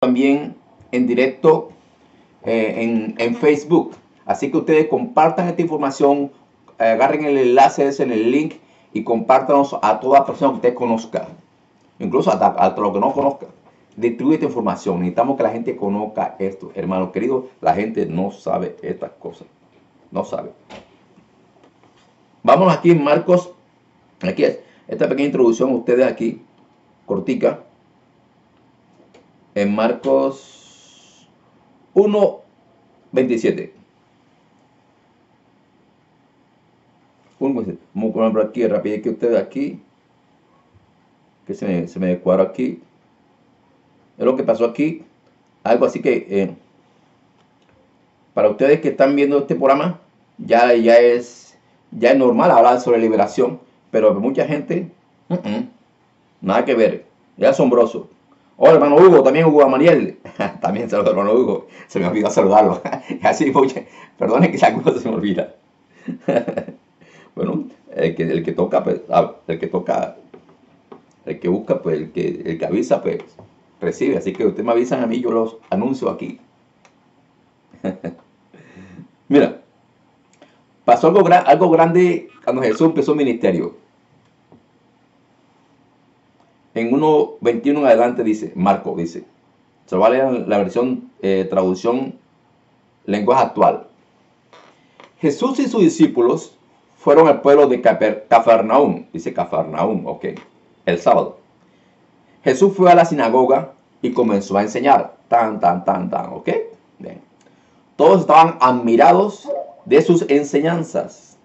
también en directo en Facebook. Así que ustedes compartan esta información, agarren el enlace ese en el link y compártanos a toda persona que usted conozca, incluso hasta lo que no conozca. Distribuye esta información. Necesitamos que la gente conozca esto, hermano querido. La gente no sabe estas cosas, no sabe. Vámonos aquí en Marcos. Aquí es esta pequeña introducción, ustedes aquí, cortica, en Marcos 1:27. Vamos a poner aquí rápido que ustedes aquí, que se me cuadra aquí. Es lo que pasó aquí. Algo así que para ustedes que están viendo este programa, ya es normal hablar sobre liberación, pero mucha gente, nada que ver. Es asombroso. Hola, hermano Hugo, también Hugo Amariel. También saludo, hermano Hugo. Se me olvidó saludarlo. Así, perdone que esa cosa se me olvida. Bueno, el que toca, pues, el que busca, pues, el que avisa, pues, recibe. Así que ustedes me avisan a mí, yo los anuncio aquí. Mira, pasó algo grande cuando Jesús empezó el ministerio. En 1:21 en adelante dice, Marco dice, se va a leer la versión traducción lenguaje actual. Jesús y sus discípulos fueron al pueblo de Cafarnaúm, dice Cafarnaúm, ok, el sábado. Jesús fue a la sinagoga y comenzó a enseñar, ok. Bien. Todos estaban admirados de sus enseñanzas,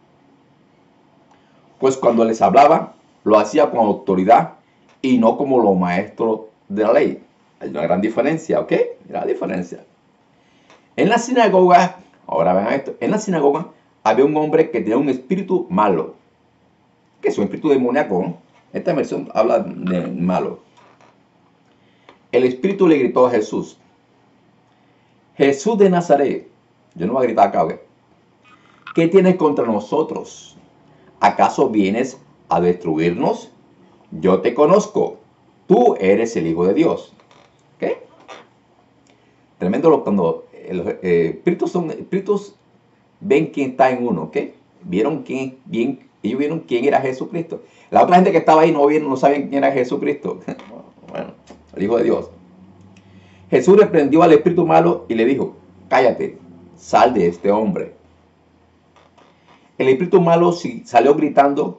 pues cuando les hablaba, lo hacía con autoridad y no como los maestros de la ley. Hay una gran diferencia, ¿ok? La diferencia. En la sinagoga, ahora vean esto, en la sinagoga había un hombre que tenía un espíritu malo, que es un espíritu demoníaco, ¿no? Esta versión habla de malo. El espíritu le gritó a Jesús, Jesús de Nazaret, yo no voy a gritar acá, ¿ok? ¿Qué tienes contra nosotros? ¿Acaso vienes a destruirnos? Yo te conozco, tú eres el Hijo de Dios. ¿Ok? Tremendo cuando los espíritus ven quién está en uno, ¿ok? Ellos vieron quién era Jesucristo. La otra gente que estaba ahí no sabían quién era Jesucristo. Bueno, el Hijo de Dios. Jesús reprendió al espíritu malo y le dijo, cállate, sal de este hombre. El espíritu malo salió gritando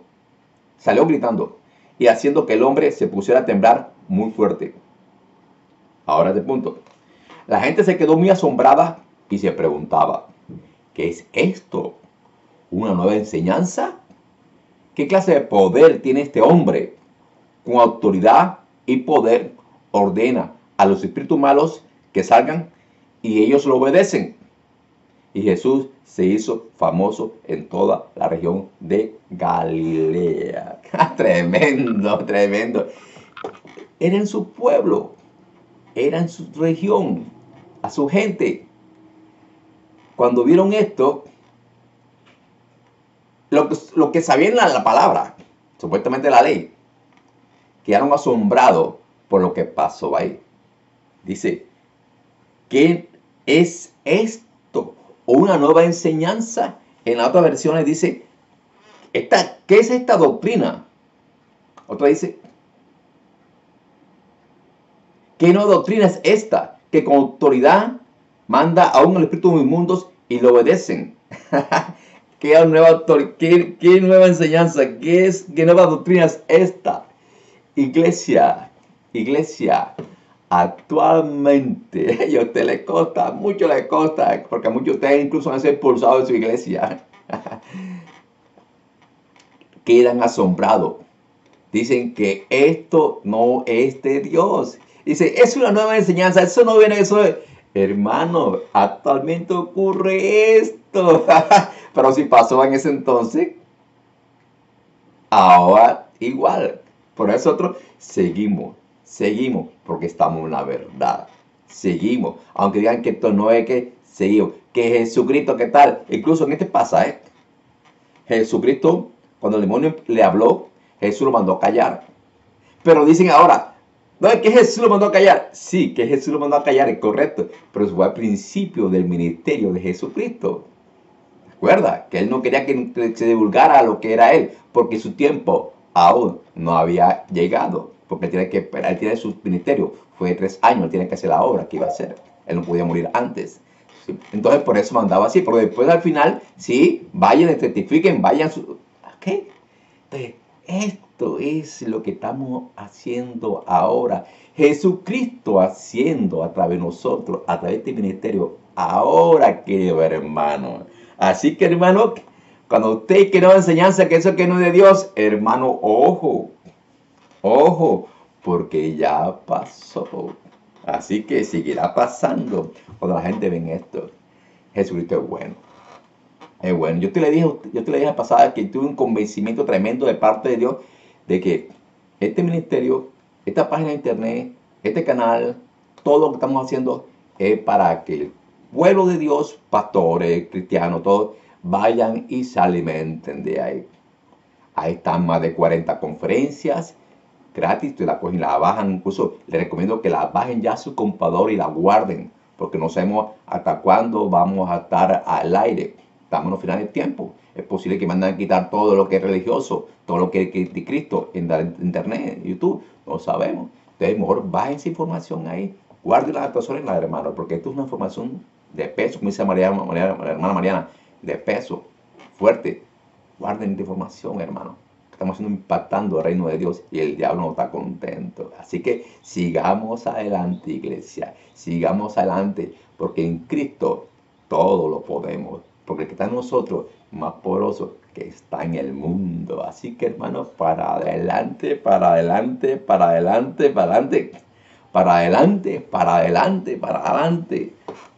y haciendo que el hombre se pusiera a temblar muy fuerte. Ahora de punto. La gente se quedó muy asombrada y se preguntaba, ¿qué es esto? ¿Una nueva enseñanza? ¿Qué clase de poder tiene este hombre? Con autoridad y poder ordena a los espíritus malos que salgan y ellos lo obedecen. Y Jesús se hizo famoso en toda la región de Galilea. Tremendo, tremendo. Era en su pueblo, era en su región, a su gente. Cuando vieron esto, lo que sabían la palabra, supuestamente la ley, quedaron asombrados por lo que pasó ahí. Dice, ¿qué es esto? Una nueva enseñanza. En las otras versiones dice, ¿qué es esta doctrina? Otra dice, ¿qué nueva doctrina es esta? Que con autoridad manda aún a los espíritus inmundos y lo obedecen. ¿Qué nueva enseñanza? ¿Qué nueva doctrina es esta? Iglesia, actualmente, y a usted le consta, mucho le consta, porque a muchos de ustedes incluso han sido expulsados de su iglesia. Quedan asombrados. Dicen que esto no es de Dios. Dice, es una nueva enseñanza, eso no viene de eso. Hermano, actualmente ocurre esto. Pero si pasó en ese entonces, ahora igual. Por eso nosotros seguimos, porque estamos en la verdad. Seguimos, aunque digan que esto no es que seguimos. Que Jesucristo, ¿qué tal? Incluso en este pasaje, Jesucristo, cuando el demonio le habló, Jesús lo mandó a callar. Pero dicen ahora, No, es que Jesús lo mandó a callar. Sí, que Jesús lo mandó a callar, es correcto. Pero eso fue al principio del ministerio de Jesucristo. Recuerda que él no quería que se divulgara lo que era él, porque su tiempo aún no había llegado. Porque él tiene que esperar, él tiene su ministerio. Fue de 3 años, él tiene que hacer la obra que iba a hacer. Él no podía morir antes. ¿Sí? Entonces por eso mandaba así. Pero después al final, sí, vayan, testifiquen, vayan. ¿Qué? Entonces, esto es lo que estamos haciendo ahora. Jesucristo haciendo a través de nosotros, a través de este ministerio, ahora, querido hermano. Así que, hermano, cuando usted quiere una enseñanza que eso que no es de Dios, hermano, ojo, ojo, porque ya pasó. Así que seguirá pasando cuando la gente ve esto. Jesucristo es bueno. Es bueno. Yo te le dije la pasada que tuve un convencimiento tremendo de parte de Dios de que este ministerio, esta página de internet, este canal, todo lo que estamos haciendo es para que el pueblo de Dios, pastores, cristianos, todos, vayan y se alimenten de ahí. Ahí están más de 40 conferencias gratis, te la cogen, la bajan, incluso les recomiendo que la bajen ya a su computador y la guarden, porque no sabemos hasta cuándo vamos a estar al aire. Estamos en los finales del tiempo. Es posible que mandan a quitar todo lo que es religioso, todo lo que es de Cristo en la internet, YouTube, no sabemos. Entonces, mejor bajen esa información ahí, guarden las actuaciones, la hermano, porque esto es una información de peso, como dice la hermana Mariana, de peso, fuerte. Guarden esta información, hermano. Estamos impactando el reino de Dios y el diablo no está contento. Así que sigamos adelante, iglesia. Sigamos adelante, porque en Cristo todo lo podemos. Porque el que está en nosotros, más poderoso que está en el mundo. Así que, hermanos, para adelante, para adelante, para adelante, para adelante. Para adelante, para adelante, para adelante.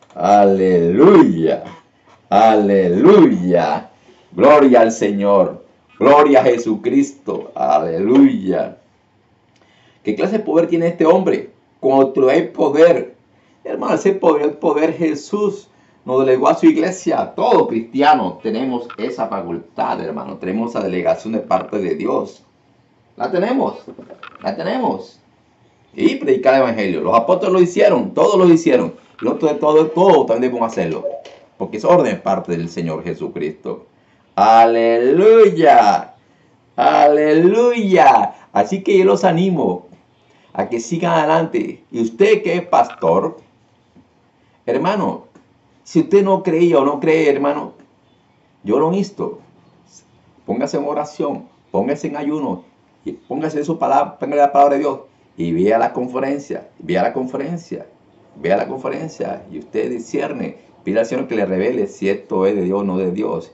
Aleluya. Aleluya. Gloria al Señor. Gloria a Jesucristo. Aleluya. ¿Qué clase de poder tiene este hombre? Construir poder. Hermano, ese poder Jesús nos delegó a su iglesia. Todos cristianos tenemos esa facultad, hermano. Tenemos esa delegación de parte de Dios. La tenemos. La tenemos. Y predicar el evangelio. Los apóstoles lo hicieron. Todos lo hicieron. Y nosotros todos también debemos hacerlo. Porque es orden parte del Señor Jesucristo. Aleluya. Aleluya. Así que yo los animo a que sigan adelante. Y usted que es pastor, hermano, si usted no creía o no cree, hermano, yo lo insto. Póngase en oración, póngase en ayuno, y póngase en su palabra, póngale la palabra de Dios y vea la conferencia, vea la conferencia, vea la conferencia y usted discierne, pide al Señor que le revele si esto es de Dios o no de Dios.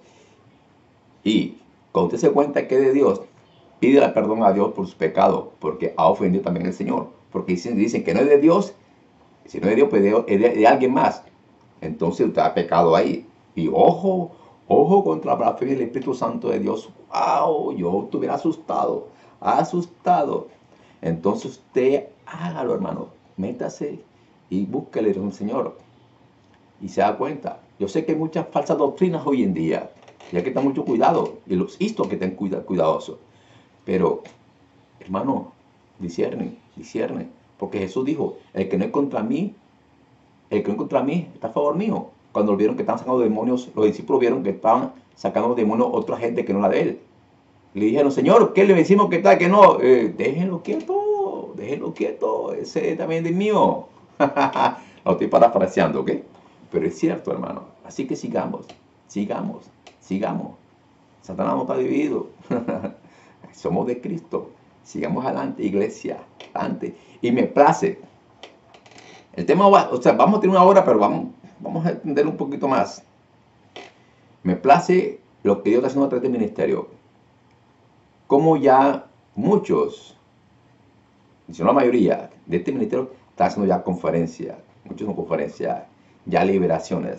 Y cuando usted se cuenta que es de Dios, pídele perdón a Dios por sus pecados, porque ha ofendido también al Señor. Porque dicen que no es de Dios, si no es de Dios, pues es de alguien más. Entonces usted ha pecado ahí. Y ojo, ojo contra la blasfemia del Espíritu Santo de Dios. ¡Wow! Yo estuviera asustado, asustado. Entonces usted hágalo, hermano. Métase y búsquele al Señor. Y se da cuenta. Yo sé que hay muchas falsas doctrinas hoy en día. Y hay que tener mucho cuidado. Y los insto que estén cuidadosos. Pero, hermano, discierne. Porque Jesús dijo, el que no es contra mí, está a favor mío. Cuando vieron que estaban sacando demonios, los discípulos vieron que estaban sacando demonios otra gente que no la de él. Le dijeron, Señor, ¿qué le decimos que está, que no? Déjenlo quieto, ese también es mío. Lo estoy parafraseando, ¿ok? Pero es cierto, hermano. Así que sigamos. Satanás no está dividido. Somos de Cristo. Sigamos adelante, iglesia. Adelante. Y me place. El tema va, vamos a tener una hora, pero vamos a entender un poquito más. Me place lo que Dios está haciendo a través del ministerio. Como ya muchos, si no la mayoría, de este ministerio está haciendo ya conferencias. Muchos son conferencias, ya liberaciones.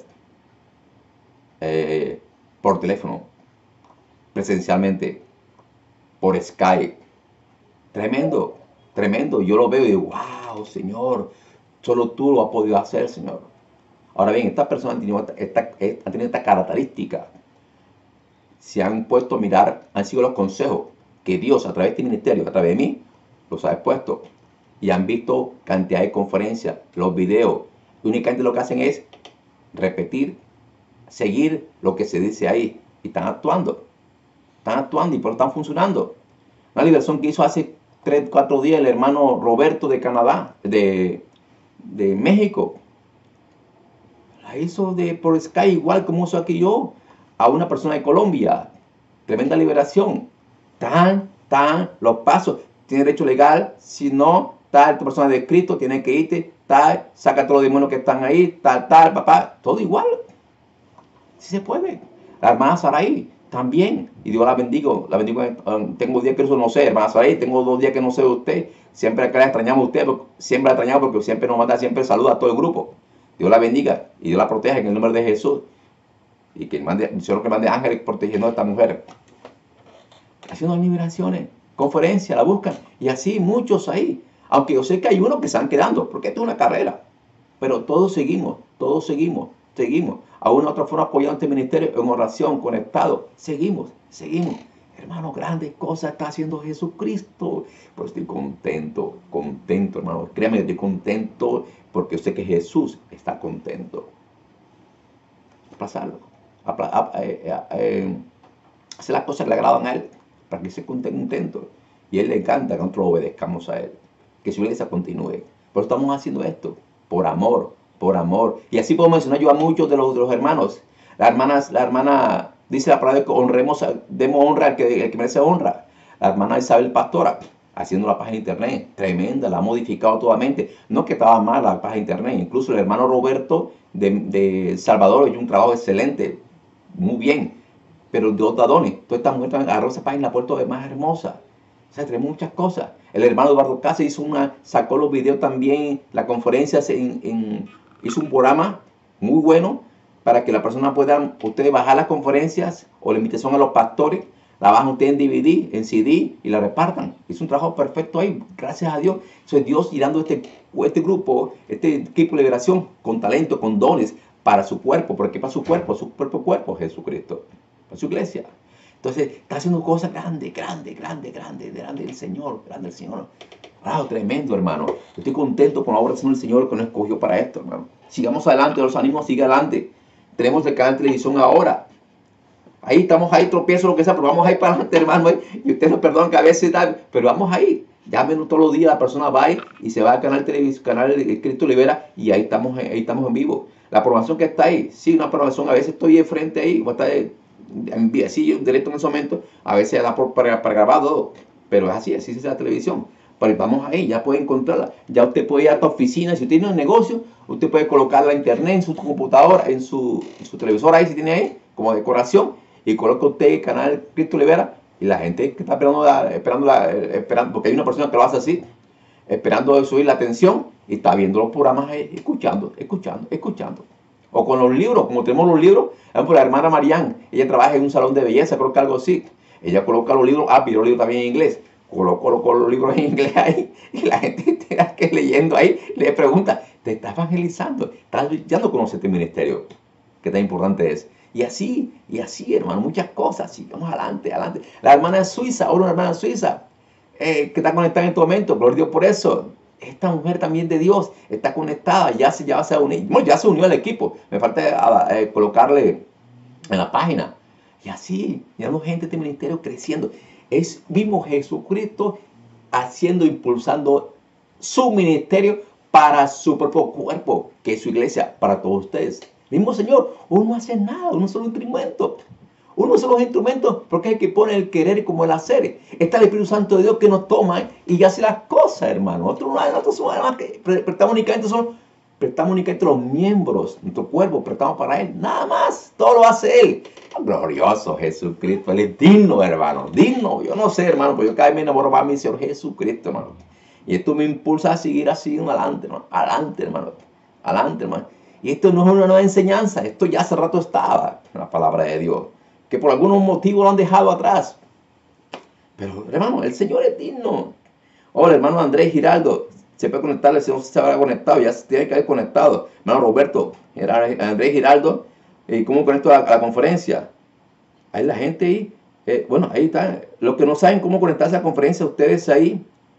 Por teléfono, presencialmente, por Skype. Tremendo. Yo lo veo y digo, wow, Señor, solo tú lo has podido hacer, Señor. Ahora bien, estas personas han tenido esta característica. Se han puesto a mirar, han sido los consejos que Dios a través de este ministerio, a través de mí, los ha expuesto. y han visto cantidad de conferencias, los videos. Únicamente lo que hacen es repetir, seguir lo que se dice ahí. Y están actuando y por están funcionando. Una liberación que hizo hace 3, 4 días el hermano Roberto de Canadá, de México. La hizo por Sky igual como hizo aquí yo a una persona de Colombia. Tremenda liberación. Los pasos. Tiene derecho legal. Si no, esta persona de Cristo tiene que irte, saca todos los demonios que están ahí, papá. Todo igual. Si se puede. La hermana Saraí también. Y Dios la bendigo. La bendigo. Tengo días que eso no sé, hermana Saraí. Tengo 2 días que no sé de usted. Siempre que la extrañamos a usted. Siempre la extrañamos porque siempre nos manda, siempre saluda a todo el grupo. Dios la bendiga y Dios la proteja en el nombre de Jesús. Y que mande, Señor, que mande ángeles protegiendo a esta mujer. Haciendo liberaciones, conferencias, la buscan. Y así muchos ahí. Aunque yo sé que hay unos que se están quedando, porque esto es una carrera. Pero todos seguimos. A una u otra forma apoyando este ministerio en oración, conectado. Seguimos. Hermano, grandes cosas está haciendo Jesucristo. Pues estoy contento, hermano. Créame, estoy contento porque sé que Jesús está contento. Aplazarlo. Hacer las cosas que le agradan a Él, para que se contento. Y a Él le encanta que nosotros obedezcamos a Él. Que su iglesia continúe. Pero estamos haciendo esto por amor. Y así puedo mencionar yo a muchos de los hermanos. La hermana dice la palabra que demos honra al que merece honra. La hermana Isabel Pastora, haciendo la página de internet, tremenda, la ha modificado totalmente. No que estaba mal la página de internet, incluso el hermano Roberto de Salvador hizo un trabajo excelente, muy bien. Pero de otra dones, toda esta mujer agarró esa página y la ha puesto de más hermosa. O sea, trae muchas cosas. El hermano Eduardo Cáceres sacó los videos también, la conferencia, hizo un programa muy bueno para que la persona pueda, ustedes bajar las conferencias o la invitación a los pastores, la bajan ustedes en DVD, en CD y la repartan. Hizo un trabajo perfecto ahí, gracias a Dios. Eso es Dios girando este grupo, este equipo de liberación con talento, con dones para su cuerpo, porque para su propio cuerpo, Jesucristo, para su iglesia. Entonces, está haciendo cosas grandes del Señor, Wow, tremendo, hermano. Estoy contento con la obra del Señor que nos escogió para esto, hermano. Sigamos adelante, los ánimos, sigue adelante. Tenemos el canal de televisión ahora. Ahí estamos, tropiezo, lo que sea, pero vamos ahí para adelante, hermano. Y ustedes nos perdonan que a veces tal, pero vamos ahí. Llámenos todos los días, la persona va ahí y se va al canal de Cristo Libera y ahí estamos en vivo. La programación que está ahí, sí, una programación, a veces estoy de frente ahí, o está así en directo en ese momento, a veces da para grabado, pero es así se hace la televisión. Pero vamos ahí, ya puede encontrarla. Ya usted puede ir a tu oficina, si usted tiene un negocio, usted puede colocarla en internet, en su computadora, en su televisor ahí, si tiene ahí, como decoración, y coloca usted el canal Cristo Libera, y la gente que está esperando, porque hay una persona que lo hace así, esperando subir la atención, y está viendo los programas ahí, escuchando. O con los libros, como tenemos los libros, por la hermana Marianne, ella trabaja en un salón de belleza, creo que algo así. Ella coloca los libros, pidió los libros también en inglés. Colocó los libros en inglés ahí y la gente está que leyendo ahí le pregunta, ¿te está evangelizando? Ya no conoce este ministerio, que tan importante es. Y así, hermano, muchas cosas. Sigamos adelante. La hermana suiza, ahora una hermana suiza, que está conectada en este momento, gloria a Dios por eso. Esta mujer también de Dios está conectada, ya se va a unir. Bueno, ya se unió al equipo. Me falta colocarle en la página. Y así, miramos gente de este ministerio creciendo. Es mismo Jesucristo impulsando su ministerio para su propio cuerpo, que es su iglesia, para todos ustedes. Mismo Señor, uno no hace nada, uno solo instrumento. Uno solo instrumentos porque hay que poner el querer como el hacer. Está el Espíritu Santo de Dios que nos toma y hace las cosas, hermano. Nosotros somos además que prestamos únicamente los miembros, nuestro cuerpo, prestamos para Él. Nada más, todo lo hace Él. Glorioso Jesucristo, Él es digno, hermano. Digno, yo no sé, hermano, pero yo cada vez me enamoro más de mi Señor Jesucristo, hermano. Y esto me impulsa a seguir así adelante, hermano. Adelante, hermano. Y esto no es una nueva enseñanza, esto ya hace rato estaba en la palabra de Dios, que por algún motivo lo han dejado atrás. Pero, hermano, el Señor es digno. Ahora, hermano Andrés Giraldo, se puede conectar, el Señor se habrá conectado, ya se tiene que haber conectado. Hermano Roberto, Andrés Giraldo, ¿cómo conecto a la conferencia? Hay la gente ahí, bueno, ahí está. Los que no saben cómo conectarse a la conferencia, ustedes ahí,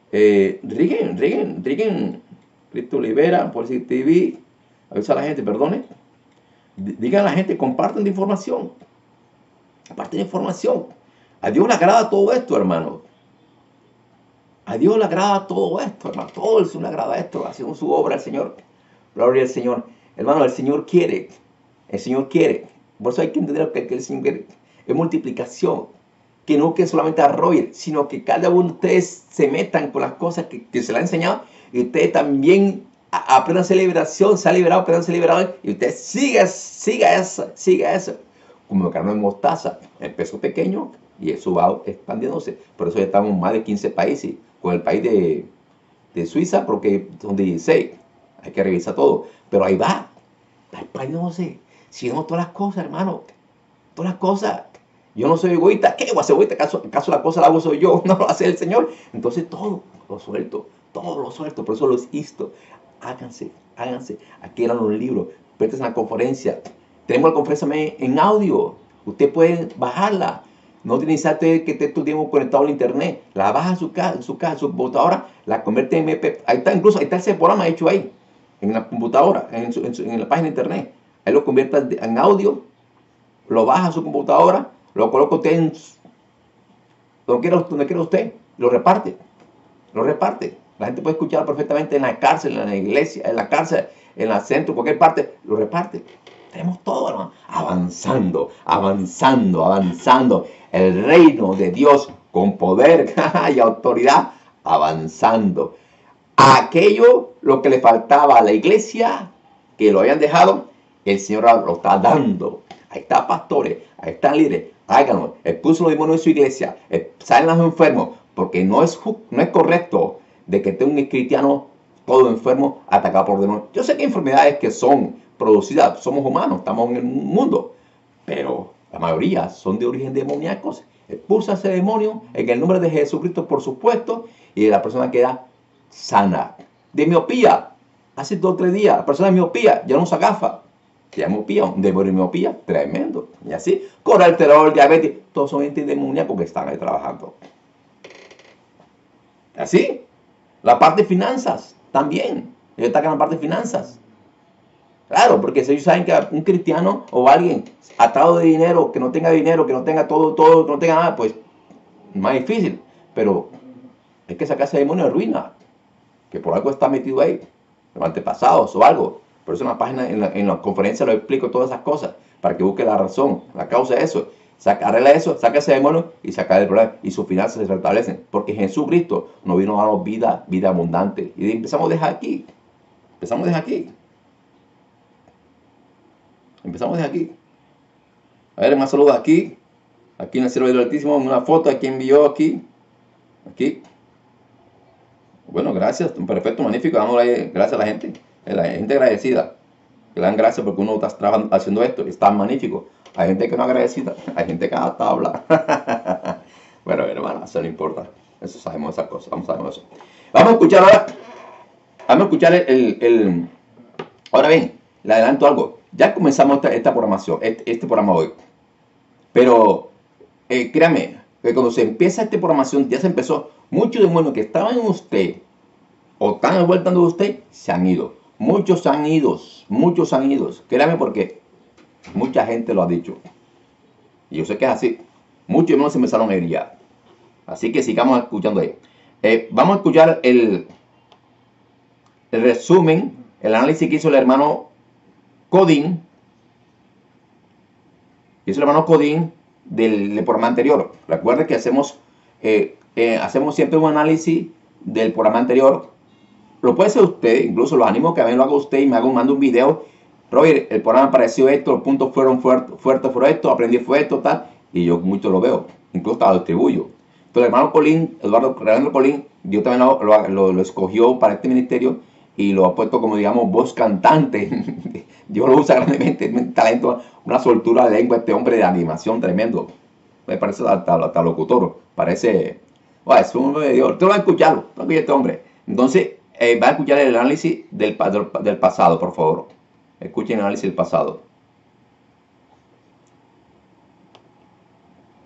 Riguen, Cristo Libera, por decir TV, avisa a la gente, perdone. Digan a la gente, compartan la información. Compartan la información. A Dios le agrada todo esto, hermano. A Dios le agrada todo esto, hermano. Todo el Señor le agrada esto, haciendo su obra el Señor. Gloria al Señor. Hermano, el Señor quiere. El Señor quiere. Por eso hay que entender que el Señor quiere. Es multiplicación. Que no que solamente arroyen, sino que cada uno de ustedes se metan con las cosas que se le han enseñado. Y ustedes también aprendan liberación, se ha liberado, aprendan liberado. Y usted siga eso. Como el grano de mostaza. Empezó pequeño y eso va expandiéndose. Por eso ya estamos en más de 15 países. Con el país de Suiza, porque son 16. Hay que revisar todo. Pero ahí va. Está expandiéndose. Siguiendo todas las cosas, hermano. Todas las cosas. Yo no soy egoísta. ¿Qué voy a ser egoísta? ¿Acaso la cosa la hago soy yo? No lo hace el Señor. Entonces todo lo suelto. Todo lo suelto. Por eso los insto. Háganse. Aquí eran los libros. Préstense a la conferencia. Tenemos la conferencia en audio. Usted puede bajarla. No tiene que esté todo el tiempo conectado al internet. La baja a su computadora, la convierte en MP. Ahí está, incluso ahí está ese programa hecho ahí. En la computadora, en la página de internet. Ahí lo convierte en audio. Lo baja a su computadora. Lo coloca usted en donde quiera usted. Lo reparte. La gente puede escuchar perfectamente en la cárcel, en la iglesia, en la cárcel, en el centro, en cualquier parte. Lo reparte. Tenemos todo, hermano. Avanzando. El reino de Dios con poder y autoridad. Avanzando. Aquello, lo que le faltaba a la iglesia, que lo habían dejado, el Señor lo está dando. Ahí está, pastores. Ahí están líderes. Háganlo. Expuso los demonios de su iglesia. Salen los enfermos. Porque no es correcto de que esté un cristiano todo enfermo, atacado por demonios. Yo sé que hay enfermedades que son producidas, somos humanos, estamos en el mundo, pero la mayoría son de origen demoníacos. Expulsa ese demonio en el nombre de Jesucristo, por supuesto, y la persona queda sana. De miopía, hace 2 o 3 días, la persona de miopía ya no usa gafas. Se llama miopía, un demonio de miopía, tremendo. Y así, colesterol, diabetes, todos son entes demoníacos que están ahí trabajando. Así, la parte de finanzas, también. Ellos atacan la parte de finanzas. Claro, porque si ellos saben que un cristiano o alguien atado de dinero, que no tenga dinero, que no tenga todo, que no tenga nada, pues más difícil. Pero hay que sacar ese demonio de ruina, que por algo está metido ahí, los antepasados o algo. Por eso en la página, en la conferencia lo explico todas esas cosas, para que busque la razón, la causa de eso. Arregla eso, saca ese demonio y saca el problema. Y sus finanzas se restablecen. Porque Jesucristo nos vino a darnos vida abundante. Y empezamos desde aquí. A ver, más saludos aquí. Aquí en el cielo del Altísimo, una foto aquí envió aquí. Bueno, gracias. Perfecto, magnífico. Dámosle gracias a la gente. La gente agradecida. Que le dan gracias porque uno está haciendo esto. Está magnífico. Hay gente que no es agradecida. Hay gente que hasta habla. Bueno, hermano, eso no importa. Eso sabemos esas cosas. Vamos a escuchar ahora. Vamos a escuchar Ahora bien, le adelanto algo. Ya comenzamos esta programación, este programa hoy. Pero créame, que cuando se empieza esta programación, ya se empezó. Muchos demonios que estaban en usted o están envueltos en usted, se han ido. Muchos han ido. Créame porque mucha gente lo ha dicho. Y yo sé que es así. Muchos demonios se empezaron a ir ya. Así que sigamos escuchando ahí. Vamos a escuchar el resumen, el análisis que hizo el hermano Codín. Del programa anterior. Recuerde que hacemos siempre un análisis del programa anterior. Lo puede hacer usted, incluso los animo que a mí lo haga usted y mando un video. Robert, el programa pareció esto, los puntos fueron fuertes, fueron esto, aprendí fue esto, tal. Y yo mucho lo veo, incluso lo distribuyo. Entonces el hermano Colín, Eduardo Colín, Dios también lo escogió para este ministerio y lo ha puesto como, digamos, voz cantante. Dios lo usa grandemente, un talento, una soltura de lengua, este hombre de animación tremendo. Me parece hasta locutor, parece, es un hombre de Dios. Usted va a escucharlo, este hombre. Entonces, va a escuchar el análisis del pasado, por favor. Escuchen el análisis del pasado.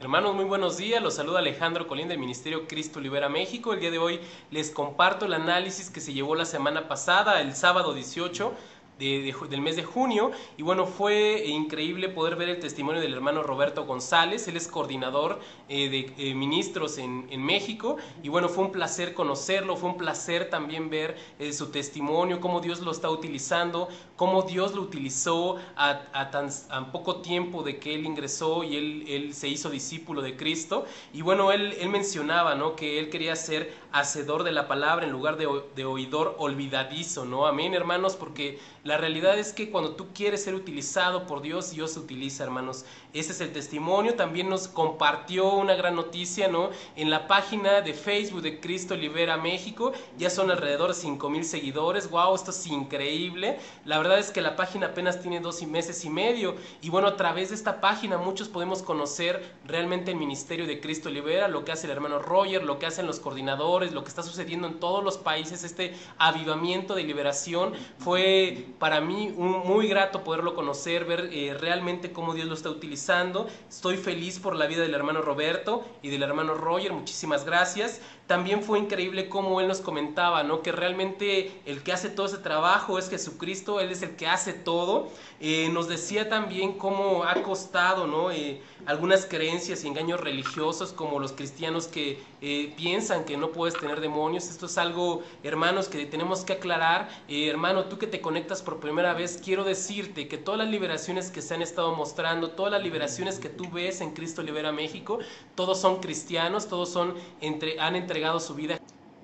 Hermanos, muy buenos días. Los saluda Alejandro Colín del Ministerio Cristo Libera México. El día de hoy les comparto el análisis que se llevó la semana pasada, el sábado 18 del mes de junio. Y bueno, fue increíble poder ver el testimonio del hermano Roberto González. Él es coordinador de ministros en México. Y bueno, fue un placer conocerlo, fue un placer también ver su testimonio, cómo Dios lo está utilizando, cómo Dios lo utilizó a tan poco tiempo de que él ingresó y él se hizo discípulo de Cristo. Y bueno, él mencionaba, ¿no?, que él quería ser hacedor de la palabra en lugar de oidor olvidadizo, ¿no? Amén, hermanos, porque la realidad es que cuando tú quieres ser utilizado por Dios, Dios se utiliza, hermanos. Ese es el testimonio. También nos compartió una gran noticia, ¿no? En la página de Facebook de Cristo Libera México ya son alrededor de 5,000 seguidores. ¡Wow! Esto es increíble. La verdad es que la página apenas tiene 2 meses y medio. Y bueno, a través de esta página muchos podemos conocer realmente el ministerio de Cristo Libera, lo que hace el hermano Roger, lo que hacen los coordinadores, lo que está sucediendo en todos los países. Este avivamiento de liberación fue para mí muy grato poderlo conocer, ver realmente cómo Dios lo está utilizando. Estoy feliz por la vida del hermano Roberto y del hermano Roger. Muchísimas gracias. También fue increíble cómo él nos comentaba, ¿no?, que realmente el que hace todo ese trabajo es Jesucristo. Él es el que hace todo. Nos decía también cómo ha costado, ¿no?, algunas creencias y engaños religiosos, como los cristianos que piensan que no puedes tener demonios. Esto es algo, hermanos, que tenemos que aclarar. Hermano, tú que te conectas por primera vez, quiero decirte que todas las liberaciones que se han estado mostrando, todas las liberaciones que tú ves en Cristo Libera México, todos son cristianos, todos han entregado su vida a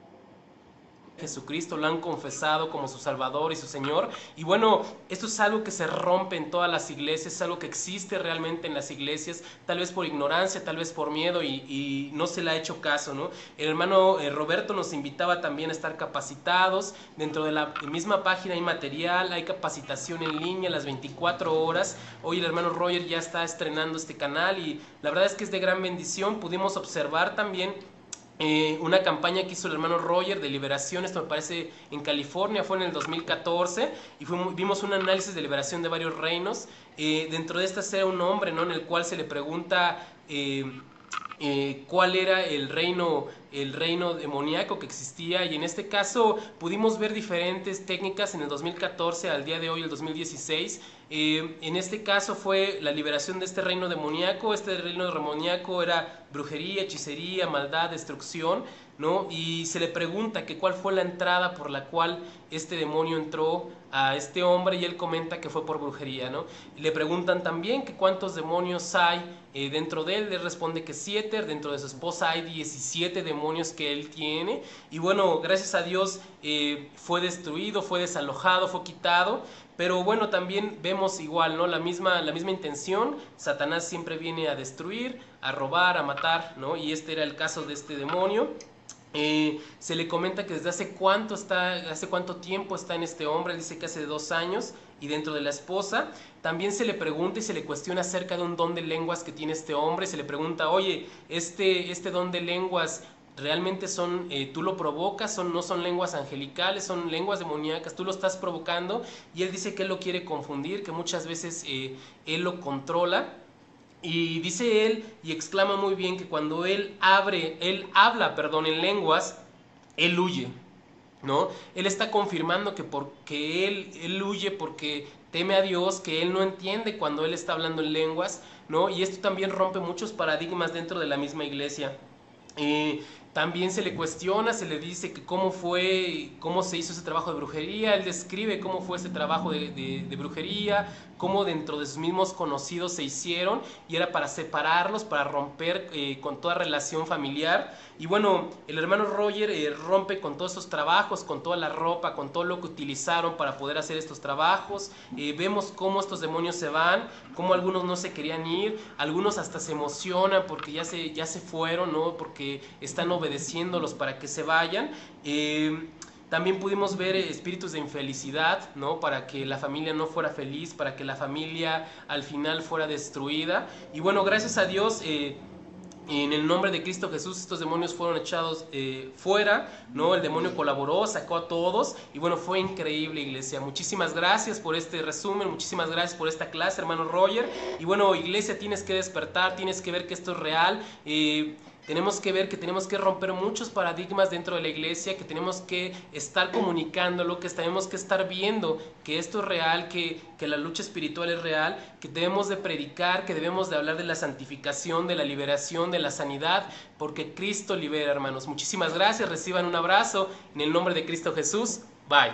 Jesucristo, lo han confesado como su Salvador y su Señor. Y bueno, esto es algo que se rompe en todas las iglesias, es algo que existe realmente en las iglesias, tal vez por ignorancia, tal vez por miedo, y no se le ha hecho caso, ¿no? El hermano Roberto nos invitaba también a estar capacitados. Dentro de la misma página hay material, hay capacitación en línea las 24 horas. Hoy el hermano Roger ya está estrenando este canal y la verdad es que es de gran bendición. Pudimos observar también una campaña que hizo el hermano Roger de liberación. Esto me parece en California, fue en el 2014, y vimos un análisis de liberación de varios reinos. Dentro de esta era un hombre, ¿no?, en el cual se le pregunta cuál era el reino demoníaco que existía, y en este caso pudimos ver diferentes técnicas en el 2014 al día de hoy, el 2016. En este caso fue la liberación de este reino demoníaco. Este reino demoníaco era brujería, hechicería, maldad, destrucción, ¿no? Y se le pregunta que cuál fue la entrada por la cual este demonio entró a este hombre, y él comenta que fue por brujería, ¿no? Y le preguntan también que cuántos demonios hay dentro de él. Él responde que 7, dentro de su esposa hay 17 demonios que él tiene. Y bueno, gracias a Dios fue destruido, fue desalojado, fue quitado. Pero bueno, también vemos igual, ¿no?, la misma intención. Satanás siempre viene a destruir, a robar, a matar, ¿no? Y este era el caso de este demonio. Se le comenta que desde hace cuánto tiempo está en este hombre. Él dice que hace 2 años. Y dentro de la esposa también se le pregunta y se le cuestiona acerca de un don de lenguas que tiene este hombre. Se le pregunta, oye, este don de lenguas realmente tú lo provocas, no son lenguas angelicales, son lenguas demoníacas, tú lo estás provocando. Y él dice que él lo quiere confundir, que muchas veces él lo controla. Y dice él, y exclama muy bien, que cuando él habla en lenguas, él huye, ¿no? Él está confirmando que porque él huye porque teme a Dios, que él no entiende cuando él está hablando en lenguas, ¿no? Y esto también rompe muchos paradigmas dentro de la misma iglesia. También se le cuestiona, se le dice que cómo se hizo ese trabajo de brujería. Él describe cómo fue ese trabajo de brujería, cómo dentro de sus mismos conocidos se hicieron, y era para separarlos, para romper con toda relación familiar. Y bueno, el hermano Roger rompe con todos estos trabajos, con toda la ropa, con todo lo que utilizaron para poder hacer estos trabajos. Vemos cómo estos demonios se van, cómo algunos no se querían ir, algunos hasta se emocionan porque ya se fueron, ¿no?, porque están obedeciéndolos para que se vayan. También pudimos ver espíritus de infelicidad, ¿no?, para que la familia no fuera feliz, para que la familia al final fuera destruida. Y bueno, gracias a Dios y en el nombre de Cristo Jesús estos demonios fueron echados fuera, ¿no? El demonio colaboró, sacó a todos y bueno, fue increíble, iglesia. Muchísimas gracias por este resumen, muchísimas gracias por esta clase, hermano Roger. Y bueno, iglesia, tienes que despertar, tienes que ver que esto es real. Tenemos que ver que tenemos que romper muchos paradigmas dentro de la iglesia, que tenemos que estar comunicándolo, que tenemos que estar viendo que esto es real, que la lucha espiritual es real, que debemos de predicar, que debemos de hablar de la santificación, de la liberación, de la sanidad, porque Cristo libera, hermanos. Muchísimas gracias, reciban un abrazo en el nombre de Cristo Jesús. Bye.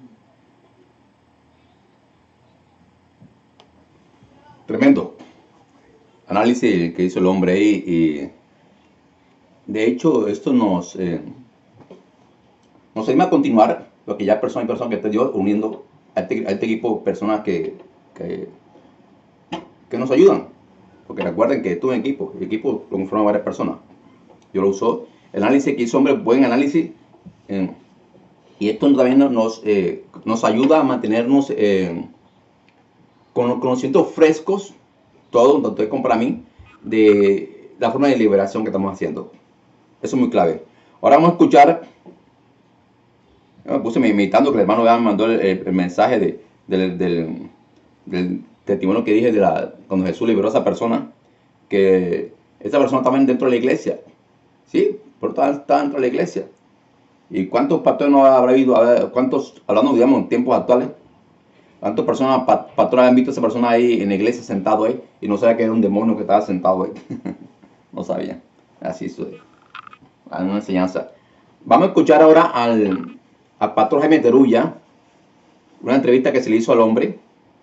Tremendo análisis que hizo el hombre ahí y de hecho esto nos anima a continuar lo que ya persona y persona que está Dios uniendo a este equipo de personas que nos ayudan, porque recuerden que esto es un equipo, el equipo lo conforman varias personas. Yo lo uso, el análisis que hizo hombre, buen análisis, y esto también nos ayuda a mantenernos con los conocimientos frescos, todo, tanto como para mí, de la forma de liberación que estamos haciendo. Eso es muy clave. Ahora vamos a escuchar, me puse meditando que el hermano me mandó el mensaje del testimonio que dije cuando Jesús liberó a esa persona, que esa persona estaba dentro de la iglesia. Sí, pero estaba dentro de la iglesia. ¿Y cuántos pastores no habrá habido? ¿Cuántos, hablando digamos en tiempos actuales, cuántas personas, pastores han visto a esa persona ahí en la iglesia sentado ahí y no sabía que era un demonio que estaba sentado ahí? No sabían. Así es. Hay una enseñanza. Vamos a escuchar ahora al pastor Jaime Teruya, una entrevista que se le hizo al hombre.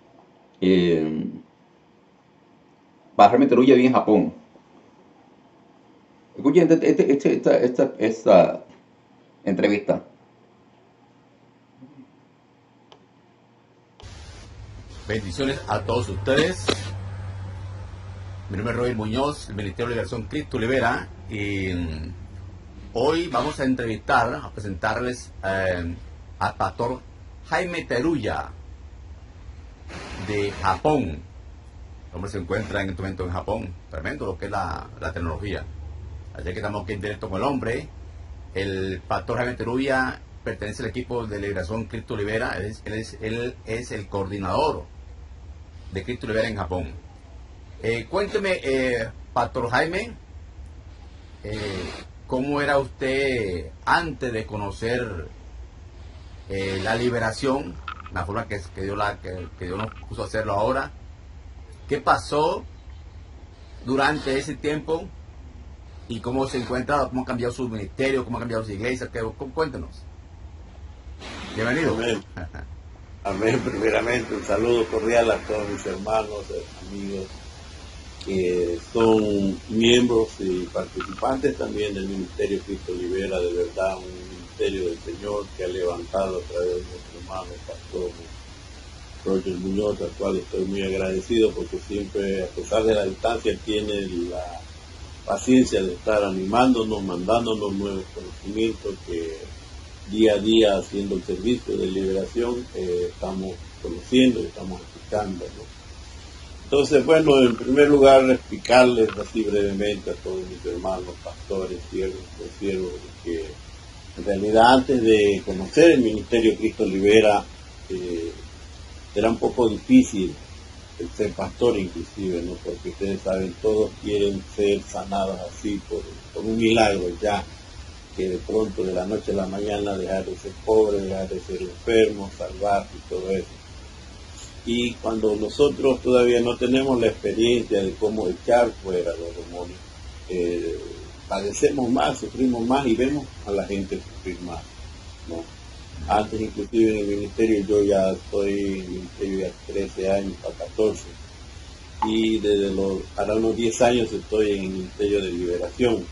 Para Jaime Teruya vive en Japón. Escuchen esta entrevista. Bendiciones a todos ustedes. Mi nombre es Roger Muñoz, el Ministerio de Liberación Cristo Libera, y hoy vamos a entrevistar, a presentarles al pastor Jaime Teruya de Japón. El hombre se encuentra en este momento en Japón. Tremendo lo que es la tecnología. Así que estamos aquí en directo con el hombre. El pastor Jaime Teruya pertenece al equipo de Liberación Cristo Libera. Él es el coordinador de Cristo Libera en Japón. Cuénteme, pastor Jaime, ¿cómo era usted antes de conocer la liberación, la forma que Dios nos puso a hacerlo ahora? ¿Qué pasó durante ese tiempo? ¿Y cómo se encuentra? ¿Cómo ha cambiado su ministerio? ¿Cómo ha cambiado su iglesia? Cuéntenos. Bienvenido. Amén. Amén. Primeramente, un saludo cordial a todos mis hermanos, amigos, que son miembros y participantes también del Ministerio Cristo Libera. De verdad, un ministerio del Señor que ha levantado a través de nuestro hermano, pastor Roger Muñoz, al cual estoy muy agradecido porque siempre, a pesar de la distancia, tiene la paciencia de estar animándonos, mandándonos nuevos conocimientos que día a día, haciendo el servicio de liberación, estamos conociendo y estamos aplicando, ¿no? Entonces, bueno, en primer lugar, explicarles así brevemente a todos mis hermanos, pastores, siervos, que en realidad antes de conocer el Ministerio Cristo Libera, era un poco difícil el ser pastor inclusive, ¿no? Porque ustedes saben, todos quieren ser sanados así por un milagro ya, que de pronto de la noche a la mañana dejar de ser pobre, dejar de ser enfermo, salvar y todo eso. Y cuando nosotros todavía no tenemos la experiencia de cómo echar fuera los demonios, padecemos más, sufrimos más y vemos a la gente sufrir más, ¿no? Antes inclusive en el ministerio, yo ya estoy en el ministerio ya 13 años a 14, y desde para unos 10 años estoy en el Ministerio de Liberación, ¿no?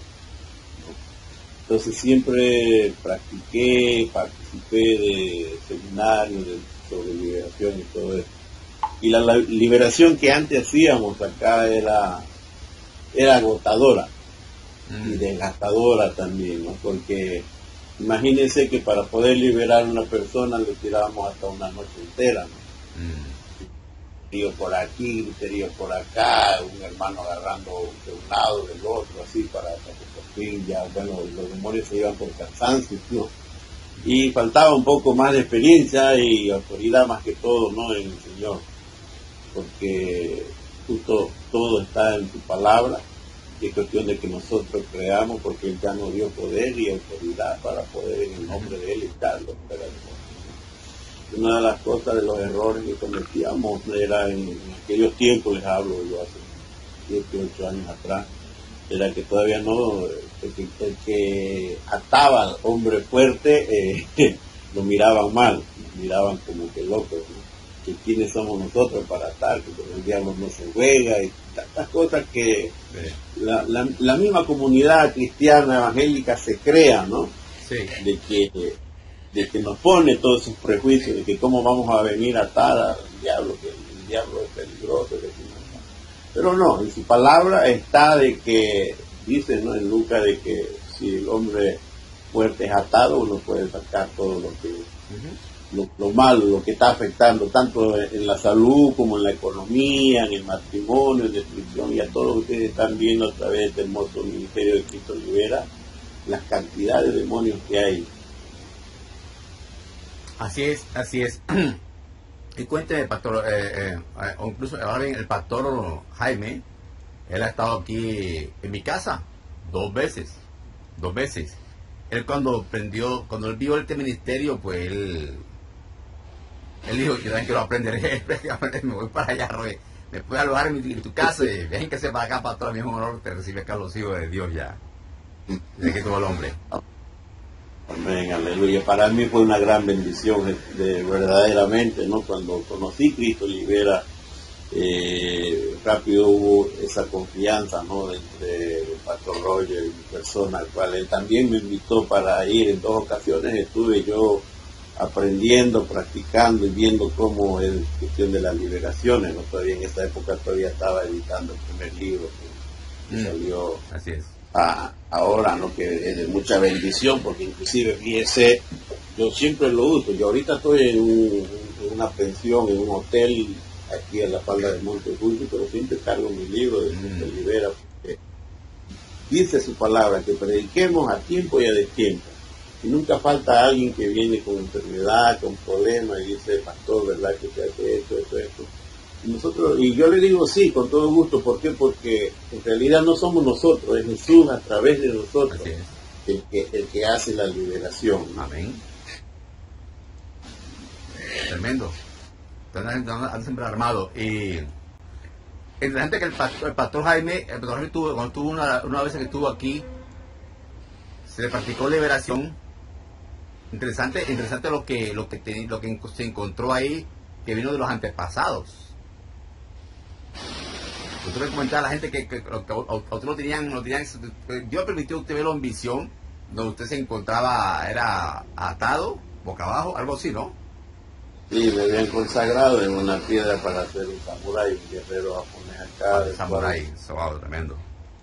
Entonces siempre participé de seminarios sobre liberación y todo eso. Y la liberación que antes hacíamos acá era agotadora y desgastadora también, ¿no? Porque imagínense que para poder liberar a una persona le tirábamos hasta una noche entera, ¿no? por aquí, griterío por acá, un hermano agarrando de un lado, del otro, así para que por fin ya, bueno, los demonios se iban por cansancio, ¿no? Y faltaba un poco más de experiencia y autoridad más que todo, ¿no? En el Señor, porque justo todo está en su palabra, y es cuestión de que nosotros creamos, porque Él ya nos dio poder y autoridad para poder en el nombre de Él estarlo. Una de las cosas de los errores que cometíamos era en aquellos tiempos, les hablo yo hace 7, 8 años atrás, era que todavía no, el que ataba al hombre fuerte lo miraban mal, lo miraban como que loco, ¿no? Que quiénes somos nosotros para atar, que con el diablo no se juega y tantas cosas que la misma comunidad cristiana evangélica se crea, ¿no? Sí. De que nos pone todos esos prejuicios de que cómo vamos a venir a atar al diablo, que el diablo es peligroso, pero no, en su palabra está de que dice, ¿no? En Lucas, de que si el hombre fuerte es atado, uno puede sacar todo lo que lo malo, lo que está afectando tanto en la salud como en la economía, en el matrimonio, en la destrucción, y a todos ustedes están viendo a través del hermoso ministerio de Cristo Libera las cantidades de demonios que hay. Así es, así es. Y cuénteme, pastor, o incluso ahora bien, el pastor Jaime, él ha estado aquí en mi casa 2 veces. Él cuando él vio este ministerio, pues él dijo, yo también quiero aprender, me voy para allá, Roy. Me puedes alojar en tu casa, y ven que se para acá, pastor, el mismo honor te recibe acá los hijos de Dios ya. De que tuvo el hombre. Amén, aleluya. Para mí fue una gran bendición, verdaderamente, ¿no? Cuando conocí Cristo Libera, rápido hubo esa confianza, ¿no? Entre el pastor Roger y mi persona, al cual él también me invitó para ir. En 2 ocasiones estuve yo aprendiendo, practicando y viendo cómo es cuestión de las liberaciones, ¿no? Todavía en esa época todavía estaba editando el primer libro que salió. Así es. Ahora, ¿no? Que es de mucha bendición, porque inclusive, fíjese, yo siempre lo uso. Yo ahorita estoy en una pensión, en un hotel aquí a la falda del Monte Julio, pero siempre cargo mi libro de Cristo Libera, porque dice su palabra que prediquemos a tiempo y a destiempo, y nunca falta alguien que viene con enfermedad, con problemas, y dice, pastor, ¿verdad que se hace esto? Y yo le digo sí, con todo gusto. ¿Por qué? Porque en realidad no somos nosotros, es Jesús a través de nosotros el que hace la liberación. Amén. Tremendo. Están siempre armado. Y interesante que el pastor Jaime cuando tuvo una vez que estuvo aquí, se le practicó liberación. Interesante lo que se encontró ahí, que vino de los antepasados. Usted le comentaba a la gente que a usted lo tenían, Dios permitió usted verlo en visión, donde usted se encontraba, era atado, boca abajo, algo así, ¿no? Sí, me habían consagrado en una piedra para ser un samurái, un guerrero japonés acá. Samurái, sobado, tremendo.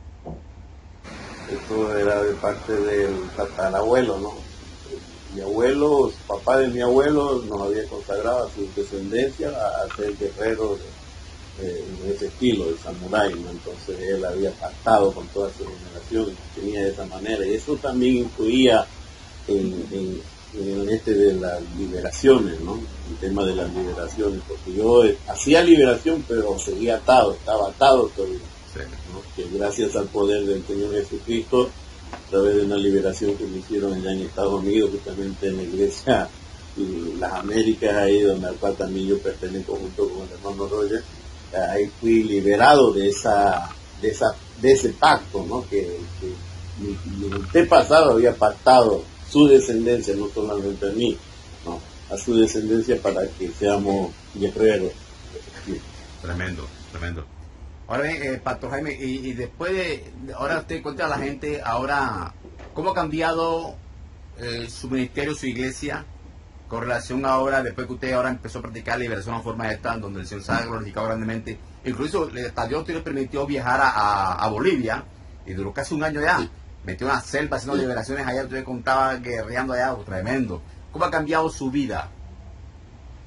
Esto era de parte del tatarabuelo, ¿no? Mi abuelo, papá de mi abuelo, nos había consagrado a su descendencia a ser guerrero de ese estilo, de samurái, ¿no? Entonces él había pactado con toda su generación, tenía de esa manera, y eso también influía en de las liberaciones, ¿no? El tema de las liberaciones, porque yo hacía liberación, pero seguía atado, estaba atado todavía, ¿no? Que gracias al poder del Señor Jesucristo, a través de una liberación que me hicieron allá en Estados Unidos, justamente en la iglesia Las Américas, ahí donde al cual también yo pertenezco junto con el hermano Roger, ahí fui liberado de ese pacto, ¿no? Que mi antepasado había pactado su descendencia, no solamente a mí, ¿no? A su descendencia para que seamos guerreros. Tremendo. Ahora bien, Pastor Jaime, y después ahora usted cuenta a la gente, ahora, ¿cómo ha cambiado su ministerio, su iglesia, con relación ahora, después que usted ahora empezó a practicar liberación en forma de esta, donde el Señor se ha glorificado grandemente? Incluso hasta Dios le permitió viajar a Bolivia, y duró casi 1 año allá. Metió una selva haciendo liberaciones allá, usted contaba guerreando allá, tremendo. ¿Cómo ha cambiado su vida?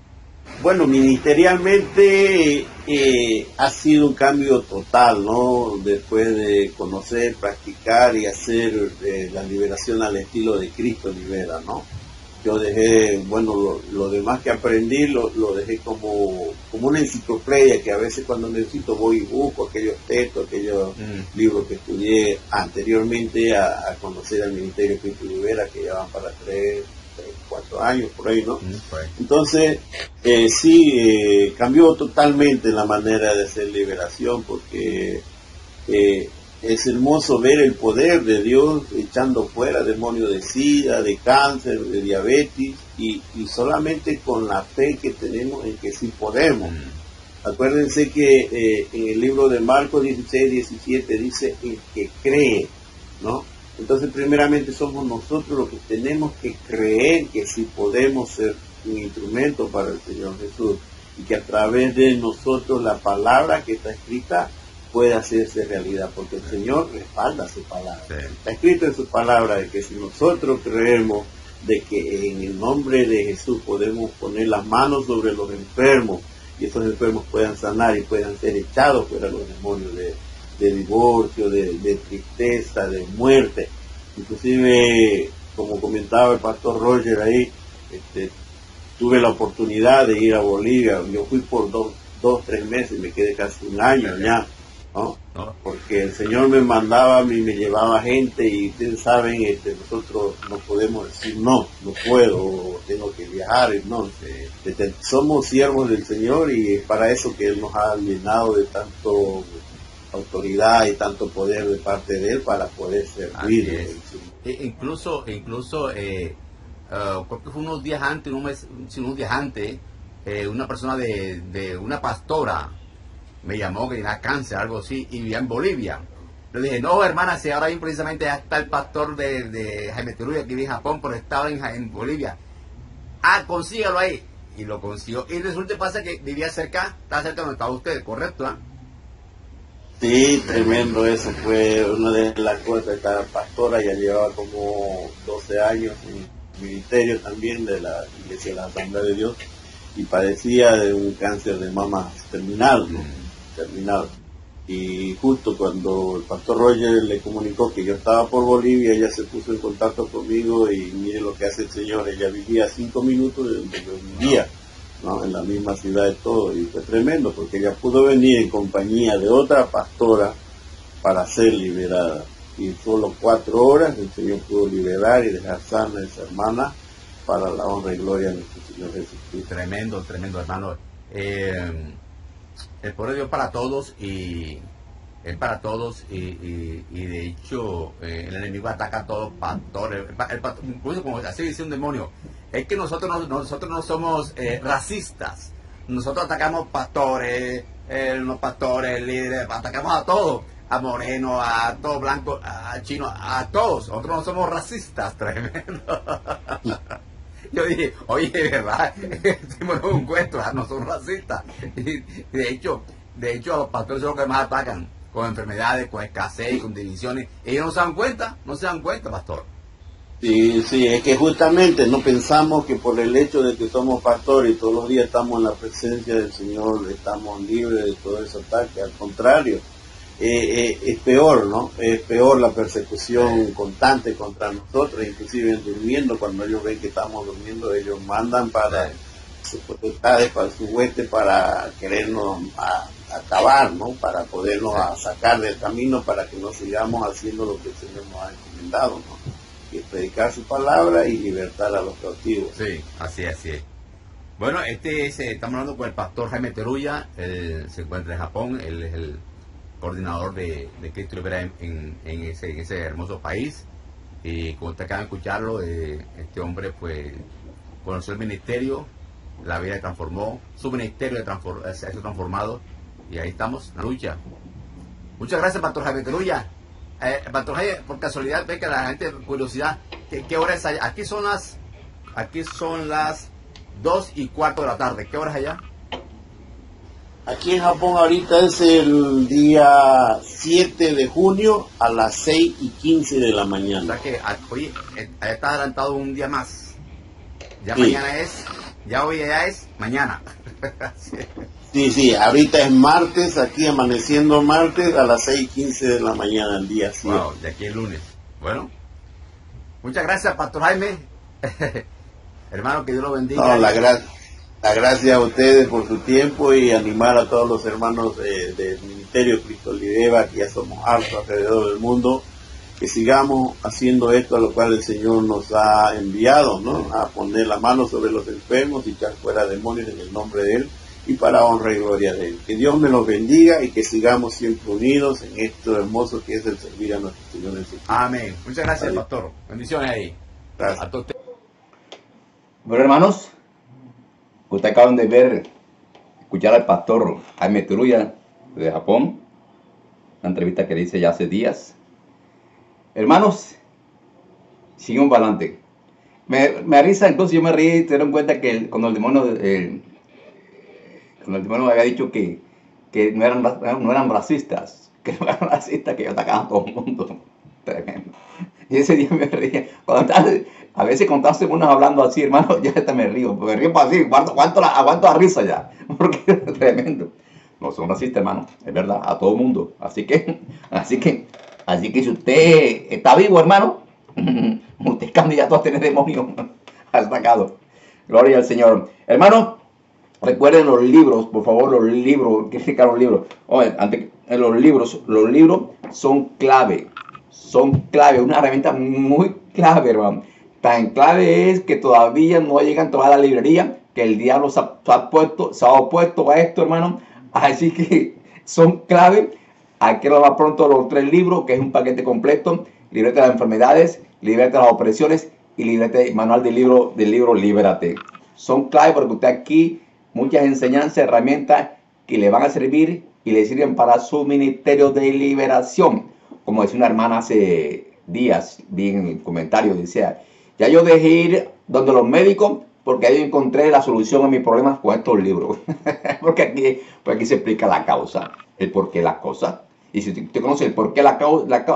Bueno, ministerialmente ha sido un cambio total, ¿no? Después de conocer, practicar y hacer la liberación al estilo de Cristo libera, ¿no? Yo dejé, bueno, lo demás que aprendí lo dejé como una enciclopedia, que a veces cuando necesito voy y busco aquellos textos, aquellos libros que estudié anteriormente a conocer al Ministerio Cristo Libera, que ya van para 4 años por ahí, ¿no? Entonces, sí, cambió totalmente la manera de hacer liberación, porque es hermoso ver el poder de Dios echando fuera demonios de sida, de cáncer, de diabetes, y solamente con la fe que tenemos en que sí podemos. Acuérdense que en el libro de Marcos 16:17 dice el que cree, ¿no? Entonces, primeramente somos nosotros los que tenemos que creer que sí podemos ser un instrumento para el Señor Jesús, y que a través de nosotros la palabra que está escrita puede hacerse realidad, porque el Señor respalda su palabra. Sí. Está escrito en su palabra de que si nosotros creemos de que en el nombre de Jesús podemos poner las manos sobre los enfermos, y esos enfermos puedan sanar y puedan ser echados fuera los demonios de divorcio, de tristeza, de muerte. Inclusive, como comentaba el pastor Roger ahí, tuve la oportunidad de ir a Bolivia. Yo fui por 3 meses, me quedé casi un año allá, ¿no? Porque el Señor me mandaba, a mí me llevaba gente, y ustedes saben, nosotros no podemos decir no puedo, tengo que viajar, no. Somos siervos del Señor, y es para eso que Él nos ha llenado de tanto autoridad y tanto poder de parte de Él para poder servir. Incluso creo que fue unos días antes, una persona de una pastora me llamó que tenía cáncer, algo así, y vivía en Bolivia. Le dije, no, hermana, si ahora precisamente ya está el pastor de Jaime Teruya que vive en Japón, pero estaba en Bolivia. Consígalo ahí. Y lo consiguió. Y resulta pasa que vivía cerca, estaba cerca donde estaba usted, ¿correcto? Sí, tremendo, eso fue una de las cosas. Esta pastora ya llevaba como 12 años en ministerio también de la Iglesia de la Asamblea de Dios, y padecía de un cáncer de mama terminal, ¿no? Terminal. Y justo cuando el pastor Roger le comunicó que yo estaba por Bolivia, ella se puso en contacto conmigo, y mire lo que hace el Señor. Ella vivía a 5 minutos de donde yo vivía, ¿no? En la misma ciudad de todo, y fue tremendo porque ella pudo venir en compañía de otra pastora para ser liberada, y solo 4 horas el Señor pudo liberar y dejar sana a esa hermana para la honra y gloria de nuestro Señor Jesucristo. Tremendo, hermano. El poder de Dios para todos, y es para todos, y de hecho el enemigo ataca a todos los pastores, incluso como así dice un demonio. Es que nosotros no somos racistas. Nosotros atacamos pastores, los pastores, líderes, atacamos a todos, a moreno, a todo blanco, a chino, a todos. Nosotros no somos racistas, tremendo. Yo dije, oye, ¿verdad? Hicimos un cuento, no son racistas. Y de hecho a los pastores son los que más atacan, con enfermedades, con escasez, con divisiones. Ellos no se dan cuenta, pastor. Sí, es que justamente no pensamos que por el hecho de que somos pastores y todos los días estamos en la presencia del Señor, estamos libres de todo ese ataque. Al contrario, es peor, ¿no? Es peor la persecución constante contra nosotros, inclusive durmiendo. Cuando ellos ven que estamos durmiendo, ellos mandan para sus potestades, para su hueste, para querernos acabar, ¿no? Para podernos sacar del camino, para que no sigamos haciendo lo que el Señor nos ha encomendado, ¿no? Que es predicar su palabra y libertar a los cautivos. Sí, así es. Bueno, estamos hablando con el pastor Jaime Teruya. Él se encuentra en Japón. Él es el coordinador de Cristo Libera en ese hermoso país. Y como usted acaba de escucharlo, este hombre pues conoció el ministerio, la vida le transformó, su ministerio se ha transformado, y ahí estamos, en la lucha. Muchas gracias, pastor Jaime Teruya. Pastor Jaime, por casualidad, ve que la gente, curiosidad, ¿qué hora es allá? Aquí son las 2:15 de la tarde. ¿Qué hora es allá? Aquí en Japón ahorita es el día 7 de junio a las 6:15 de la mañana. O sea que, oye, allá está adelantado un día más. Ya sí. Mañana es Ya hoy ya es mañana. Sí, ahorita es martes, aquí amaneciendo martes a las 6:15 de la mañana, el día 7. Wow, de aquí el lunes. Bueno, muchas gracias, Pastor Jaime. Hermano, que Dios lo bendiga. No, la gracia a ustedes por su tiempo y animar a todos los hermanos del Ministerio Cristo Lideva, que ya somos hartos alrededor del mundo, que sigamos haciendo esto a lo cual el Señor nos ha enviado, ¿no? A poner la mano sobre los enfermos y echar fuera demonios en el nombre de Él y para honra y gloria de Él. Que Dios me los bendiga y que sigamos siempre unidos en esto hermoso que es el servir a nuestro Señor Jesucristo. Amén. Muchas gracias, Pastor. Bendiciones ahí. Gracias. A todos. Bueno, hermanos, ustedes acaban de escuchar al pastor Jaime Teruya de Japón, una entrevista que le hice ya hace días. Hermanos, sigamos para adelante. Me risa, entonces yo me reí, se dieron cuenta que cuando el demonio me había dicho que no eran racistas, que ellos atacaban a todo el mundo. Tremendo. Y ese día me reí. A veces cuando estamos hablando así, hermano, ya hasta me río. Me río para así, aguanto la risa ya. Porque es tremendo. No son racistas, hermano. Es verdad, a todo el mundo. Así que si usted está vivo, hermano, usted es candidato a tener demonios atacado. Gloria al Señor. Hermano, recuerden los libros, por favor, los libros. ¿Qué significan los libros? Oye, los libros son clave. Son clave, una herramienta muy clave, hermano. Tan clave es que todavía no llegan toda la librería, que el diablo se ha opuesto a esto, hermano. Así que son clave. Aquí lo va pronto los 3 libros, que es un paquete completo: libreta de las enfermedades, libreta de las opresiones y libreta manual del libro Libérate. Son clave porque usted aquí muchas enseñanzas, herramientas que le van a servir y le sirven para su ministerio de liberación. Como decía una hermana hace días, vi en el comentario, decía: ya yo dejé ir donde los médicos porque ahí encontré la solución a mis problemas con estos libros. porque aquí se explica la causa, el por qué las cosas. Y si usted conoce el por qué, la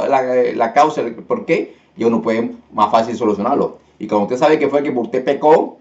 causa, el por qué, y uno puede más fácil solucionarlo. Y como usted sabe que fue que usted pecó,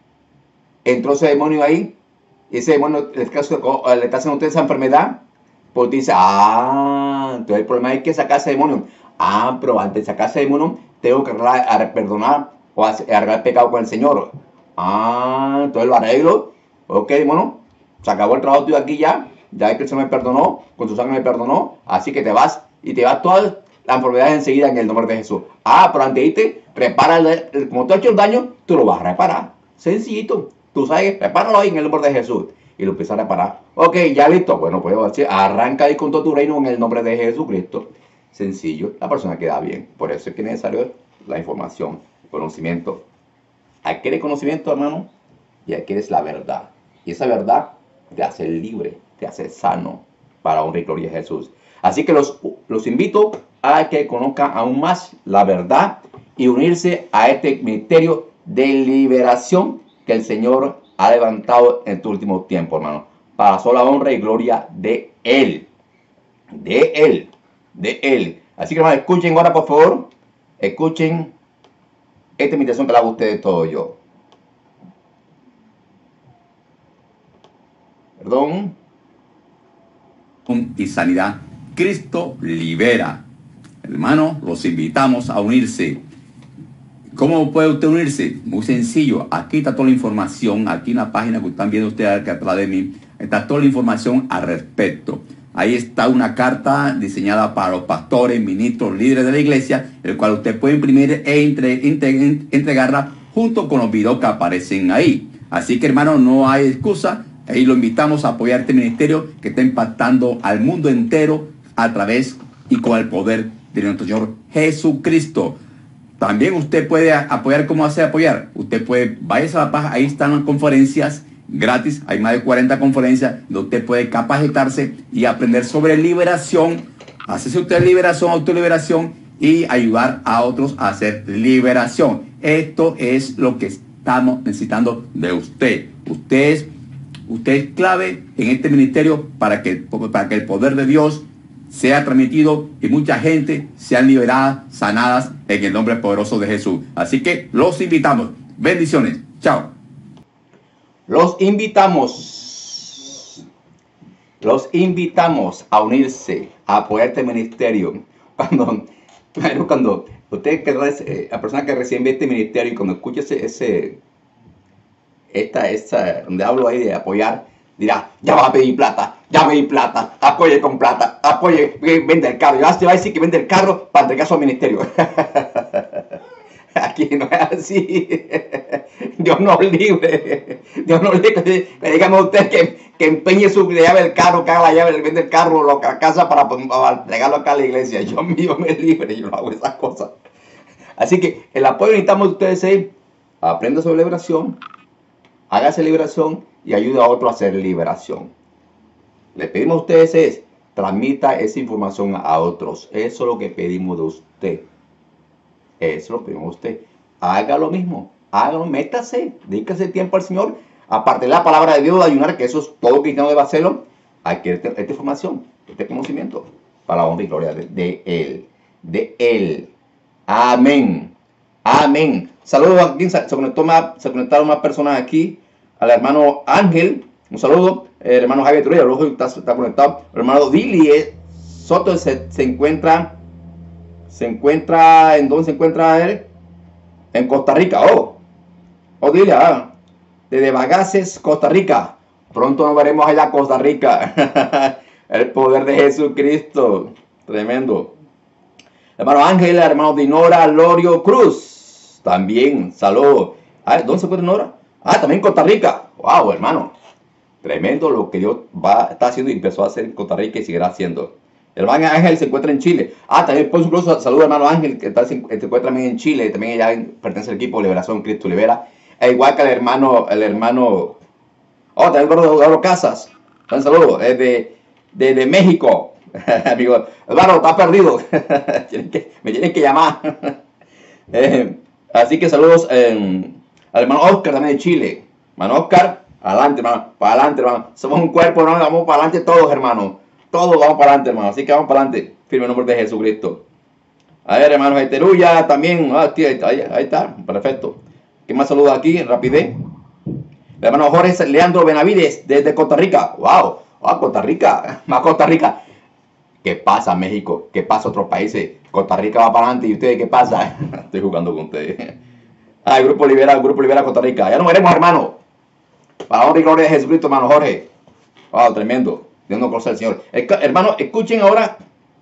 entró ese demonio ahí, y ese demonio le está haciendo a usted esa enfermedad, pues dice: entonces el problema es que sacar ese demonio. Pero antes de sacar ese demonio, tengo que perdonar o arreglar el pecado con el Señor. Entonces lo arreglo. Ok, demonio, se acabó el trabajo tuyo aquí ya es que el Señor me perdonó, con su sangre me perdonó, así que te vas todas las enfermedades enseguida en el nombre de Jesús. Pero antes de irte, repara, como tú has hecho el daño, tú lo vas a reparar. Sencillito, tú sabes, repáralo ahí en el nombre de Jesús. Y lo empieza a reparar. Ok, ya listo. Bueno, pues arranca ahí con todo tu reino en el nombre de Jesucristo. Sencillo, la persona queda bien. Por eso es que es necesario la información, el conocimiento. Adquieres conocimiento, hermano, y adquieres la verdad. Y esa verdad te hace libre, te hace sano, para honra y gloria a Jesús. Así que los invito a que conozcan aún más la verdad y unirse a este ministerio de liberación que el Señor ha levantado en tu último tiempo, hermano, para sola honra y gloria de Él. De Él. Así que, hermano, escuchen ahora, por favor. Escuchen esta invitación que le hago a ustedes todo yo. Perdón. Y sanidad. Cristo libera. Hermano, los invitamos a unirse. ¿Cómo puede usted unirse? Muy sencillo. Aquí está toda la información. Aquí en la página que están viendo ustedes aquí atrás de mí, está toda la información al respecto. Ahí está una carta diseñada para los pastores, ministros, líderes de la iglesia, el cual usted puede imprimir e entregarla junto con los videos que aparecen ahí. Así que, hermano, no hay excusa. Ahí lo invitamos a apoyar este ministerio que está impactando al mundo entero a través y con el poder de nuestro Señor Jesucristo. También usted puede apoyar. ¿Cómo hace apoyar? Usted puede, vaya a la página, ahí están las conferencias gratis. Hay más de 40 conferencias donde usted puede capacitarse y aprender sobre liberación. Hacerse usted liberación, autoliberación y ayudar a otros a hacer liberación. Esto es lo que estamos necesitando de usted. Usted es clave en este ministerio para que el poder de Dios sea transmitido y mucha gente sean liberadas, sanadas en el nombre poderoso de Jesús. Así que los invitamos. Bendiciones. Chao. Los invitamos a unirse, a apoyar este ministerio. Cuando usted, la persona que recibe este ministerio, y cuando escuche donde hablo ahí de apoyar, dirá, ya va a pedir plata, apoye con plata, apoye, vende el carro. Ya se va a decir que vende el carro para entregar su ministerio. Aquí no es así. Dios nos libre. Dios nos libre. Le digamos a usted que empeñe su llave del carro, que haga la llave, vende el carro, la casa para entregarlo acá a la iglesia. Yo mío me libre, yo no hago esas cosas. Así que el apoyo necesitamos de ustedes es aprenda sobre liberación, haga celebración y ayuda a otro a hacer liberación. Le pedimos a ustedes es transmita esa información a otros. Eso es lo que pedimos de usted. Eso lo pedimos a usted. Haga lo mismo. Hágalo, métase. Dedíquese tiempo al Señor. Aparte de la palabra de Dios, de ayunar, que eso es todo cristiano debe hacerlo. Hay que esta información, este conocimiento, para la honra y gloria de Él. De Él. Amén. Amén. Saludos aquí. Se conectaron más personas aquí. Al hermano Ángel. Un saludo. El hermano Javier Trujillo. El ojo está conectado. El hermano Dili Soto se encuentra. ¿En dónde se encuentra él? En Costa Rica. Dile, desde Bagaces, Costa Rica. Pronto nos veremos allá en Costa Rica. El poder de Jesucristo. Tremendo. Hermano Ángel, hermano Dinora Lorio Cruz. También, saludos. ¿Dónde se encuentra Dinora? También en Costa Rica. Wow, hermano. Tremendo lo que Dios está haciendo y empezó a hacer en Costa Rica y seguirá haciendo. El hermano Ángel se encuentra en Chile. También por supuesto, saludos hermano Ángel, que se encuentra también en Chile. También ella pertenece al equipo de Liberación Cristo Libera. Igual que el hermano. También Eduardo Casas. Un saludo. De México. Amigo, Eduardo, está perdido. Me tienen que llamar. Así que saludos al hermano Oscar también de Chile. Hermano Oscar, adelante, hermano. Para adelante, hermano. Somos un cuerpo, hermano. Vamos para adelante todos, hermano. Todos vamos para adelante, hermano. Así que vamos para adelante. Firme el nombre de Jesucristo. A ver, hermanos, Eteruya también. Ahí está. Perfecto. ¿Qué más saluda aquí? Rapidez. El hermano Jorge Leandro Benavides desde Costa Rica. ¡Wow! Costa Rica. Más Costa Rica. ¿Qué pasa, México? ¿Qué pasa otros países? Costa Rica va para adelante. ¿Y ustedes qué pasa? Estoy jugando con ustedes. El Grupo Libera Costa Rica. Ya nos veremos, hermano. Para la honra y gloria de Jesucristo, hermano Jorge. ¡Wow! Tremendo. Dios no conoce al Señor. Hermano, escuchen ahora,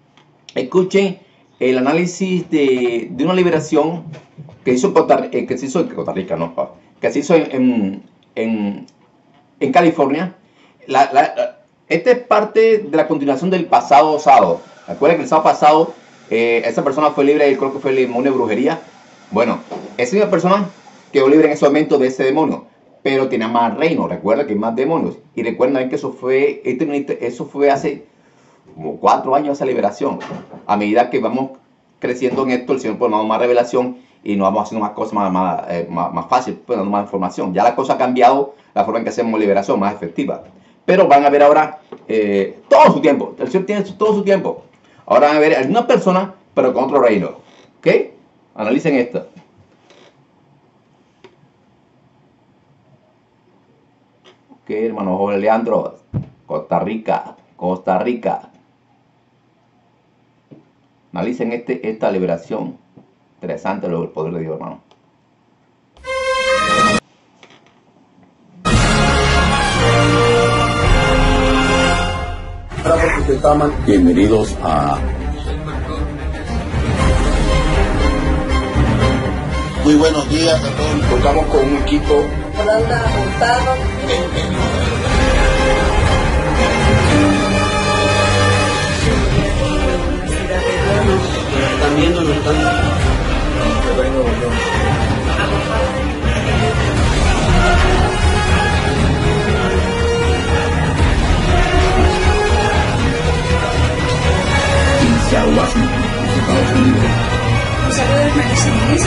el análisis de una liberación que se hizo en Costa Rica, no, que se hizo en California. Esta es parte de la continuación del pasado sábado. Recuerden que el sábado pasado esa persona fue libre, y creo que fue el demonio de brujería. Bueno, esa es una persona quedó libre en ese momento de ese demonio. Pero tiene más reino, recuerda que hay más demonios. Y recuerden que eso fue hace como 4 años esa liberación. A medida que vamos creciendo en esto, el Señor pone más revelación y nos vamos haciendo más cosas más fácil, dando más información. Ya la cosa ha cambiado, la forma en que hacemos liberación, más efectiva. Pero van a ver ahora todo su tiempo. El Señor tiene todo su tiempo. Ahora van a ver alguna persona, pero con otro reino. ¿Ok? Analicen esto. Ok, hermano Jorge Leandro, Costa Rica. Analicen esta liberación. Interesante el poder de Dios, hermano. Bienvenidos a... Muy buenos días a todos. Contamos con un equipo. Holanda Hurtado. Están viendo, no están. Seattle, Washington, Estados Unidos. Un saludo de Marisa.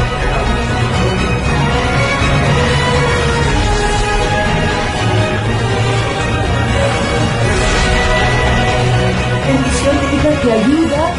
Bendición divina que ayuda.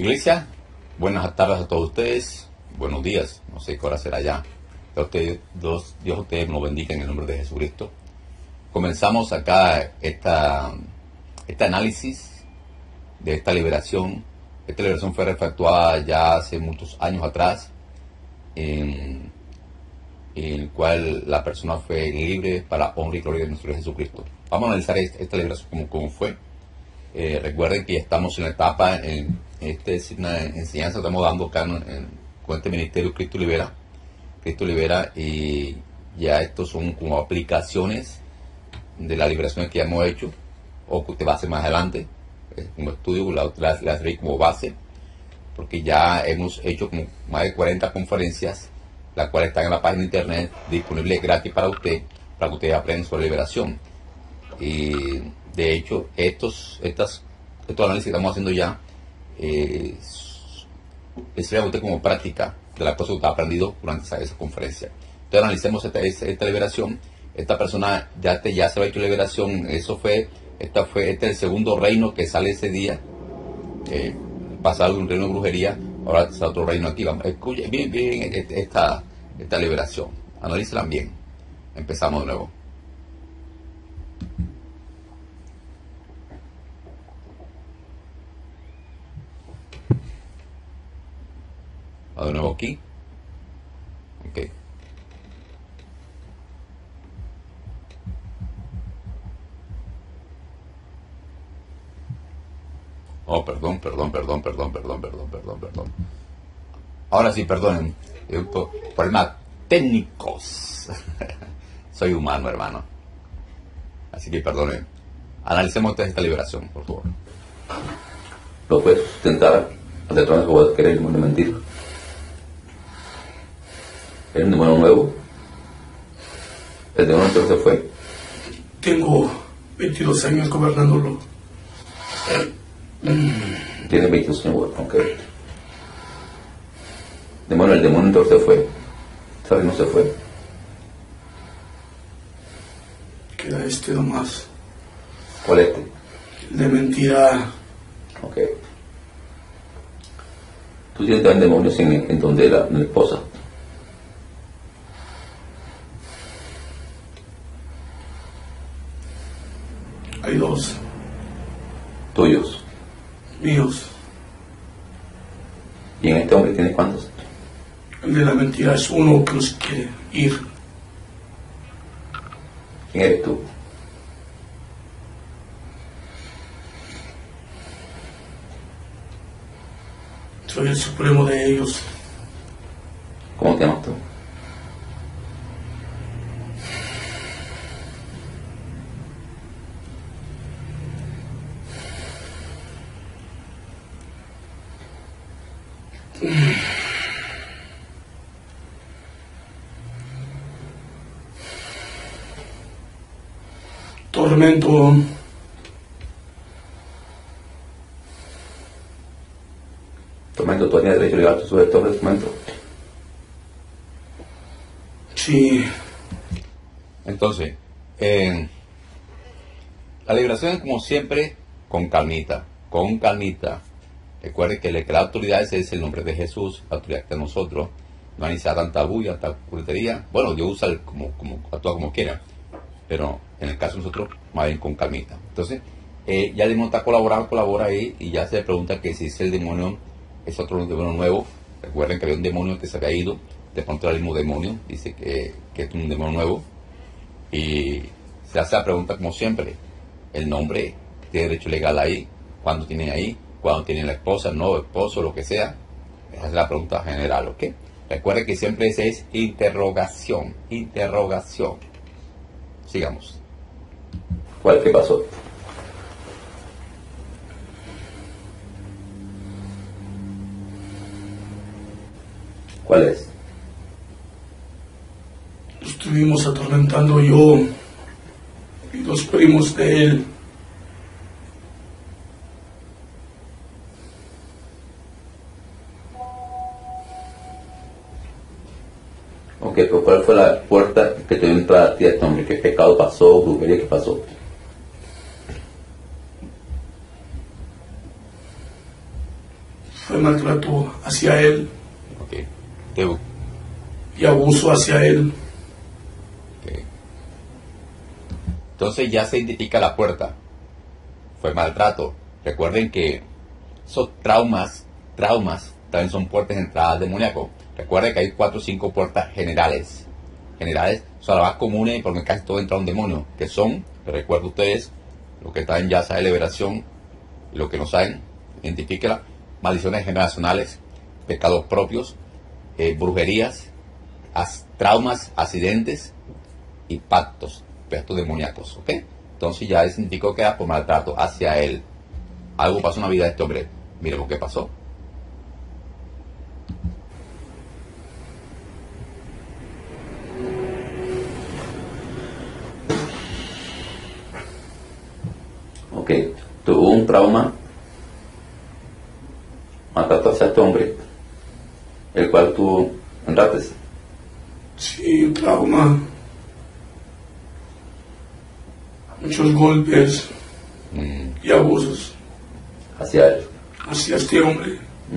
Iglesia, buenas tardes a todos ustedes, buenos días, no sé qué hora será ya. Dios a ustedes nos bendiga en el nombre de Jesucristo. Comenzamos acá este análisis de esta liberación. Esta liberación fue efectuada ya hace muchos años atrás, en el cual la persona fue libre para honra y gloria de nuestro Jesucristo. Vamos a analizar esta liberación como fue. Recuerden que ya estamos en la etapa, esta es una enseñanza que estamos dando acá con este ministerio Cristo Libera. Cristo Libera, y ya estos son como aplicaciones de las liberaciones que ya hemos hecho, o que usted va a hacer más adelante, como estudio, las veis como base, porque ya hemos hecho como más de 40 conferencias, las cuales están en la página de internet, disponibles gratis para que ustedes aprendan sobre liberación. Y de hecho, estos análisis que estamos haciendo ya, es realmente como práctica de las cosas que usted ha aprendido durante esa conferencia. Entonces analicemos esta liberación. Esta persona ya se ha hecho liberación. Este es el segundo reino que sale ese día. Pasado de un reino de brujería, ahora está otro reino aquí. Escuchen bien esta liberación. Analícenla bien. Empezamos de nuevo. De nuevo aquí. Ok. Oh, perdón. Ahora sí, perdonen. Problemas técnicos. Soy humano, hermano. Así que perdonen. Analicemos esta liberación, por favor. ¿Lo puedes sustentar ante todo eso que querer mentir? ¿Es un demonio nuevo? ¿El demonio anterior se fue? Tengo 22 años gobernándolo. Tiene 22 años, ok. El demonio anterior se fue. ¿Sabes? No se fue. Queda este nomás. ¿Cuál es este? El de mentira. Ok. ¿Tú tienes también demonios en donde la esposa? Hay dos. Tuyos. Míos. ¿Y en este hombre tienes cuántos? El de la mentira es uno que los quiere ir. ¿Quién eres tú? Soy el supremo de ellos. ¿Cómo te llamas tú? Tormento. Tormento, tú tienes derecho legal sobre todo el tormento. Sí. Entonces, la liberación es como siempre con calmita. Recuerden que la autoridad es el nombre de Jesús, la autoridad de nosotros. No hay tanta bulla, tanta culetería. Bueno, Dios usa actúa como quiera, pero en el caso de nosotros, más bien con calmita. Entonces, ya el demonio está colabora ahí, y ya se pregunta que si es el demonio, es otro demonio nuevo. Recuerden que había un demonio que se había ido, de pronto era el mismo demonio, dice que es un demonio nuevo, y se hace la pregunta como siempre, el nombre tiene derecho legal ahí, cuándo tiene ahí, cuándo tiene la esposa, no esposo, lo que sea. Esa es la pregunta general, ¿ok? Recuerden que siempre esa es interrogación. Sigamos. ¿Qué pasó? ¿Cuál es? Lo estuvimos atormentando yo y los primos de él. Ok, pero ¿cuál fue la puerta que te dio entrada a ti a este hombre? ¿Qué pecado pasó? ¿Brujería qué pasó? Fue maltrato hacia él Ok. Te- y abuso hacia él. ok. Entonces ya se identifica la puerta. Fue maltrato. Recuerden que esos traumas también son puertas de entrada al demoníaco. Recuerden que hay 4 o 5 puertas generales. Generales son las más comunes porque casi todo entra un demonio. Que son, les recuerdo a ustedes, los que están ya saben liberación, y los que no saben, identifíquela, maldiciones generacionales, pecados propios, brujerías, traumas, accidentes y pactos demoníacos, ¿ok? Entonces ya identificó que era por maltrato hacia él. Algo pasó en la vida de este hombre. Miremos qué pasó. Ok, tuvo un trauma, maltrato hacia este hombre, el cual tú entraste. Sí, un trauma. Muchos golpes y abusos Hacia él. hacia este hombre.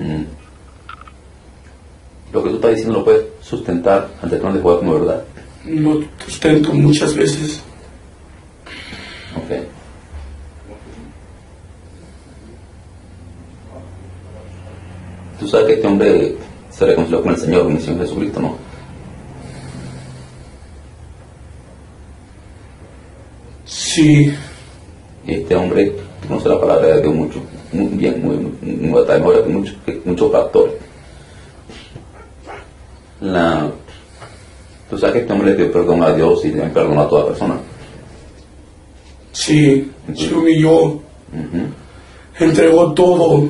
Lo que tú estás diciendo lo puedes sustentar ante el trono de Jehová como verdad. Lo sustento muchas veces. Ok. Tú sabes que este hombre se reconcilió con el Señor, con el Señor Jesucristo, ¿no? Sí, Y este hombre conoce la palabra de Dios mucho, muy bien, muy está mejor que muchos pastores. Tú sabes que este hombre le dio perdón a Dios y le perdonó a toda persona. sí, se humilló, Ujú, entregó todo. ujú.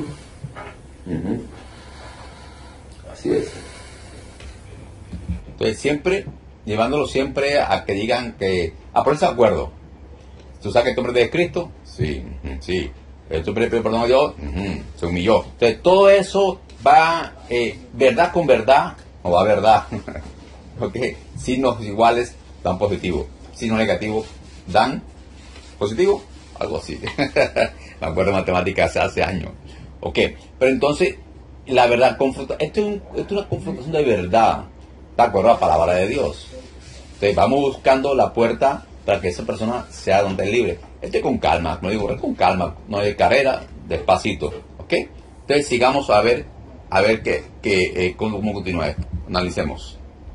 Así es. Entonces siempre, llevándolo siempre a que digan que, a ponerse de acuerdo. ¿Tú sabes que este hombre es de Cristo? Sí, sí. Este hombre le pidió perdón a Dios, se humilló. Entonces todo eso va, verdad con verdad, o va verdad. Ok, signos iguales dan positivo, signos negativos dan positivo, algo así. Me acuerdo de matemáticas hace años. Ok, pero entonces, la verdad, esto es una confrontación de verdad, de acuerdo a la palabra de Dios. Entonces vamos buscando la puerta para que esa persona sea donde es libre. Esto es con calma, no digo con calma, no hay carrera, despacito. Ok, entonces sigamos a ver cómo continúa esto. Analicemos.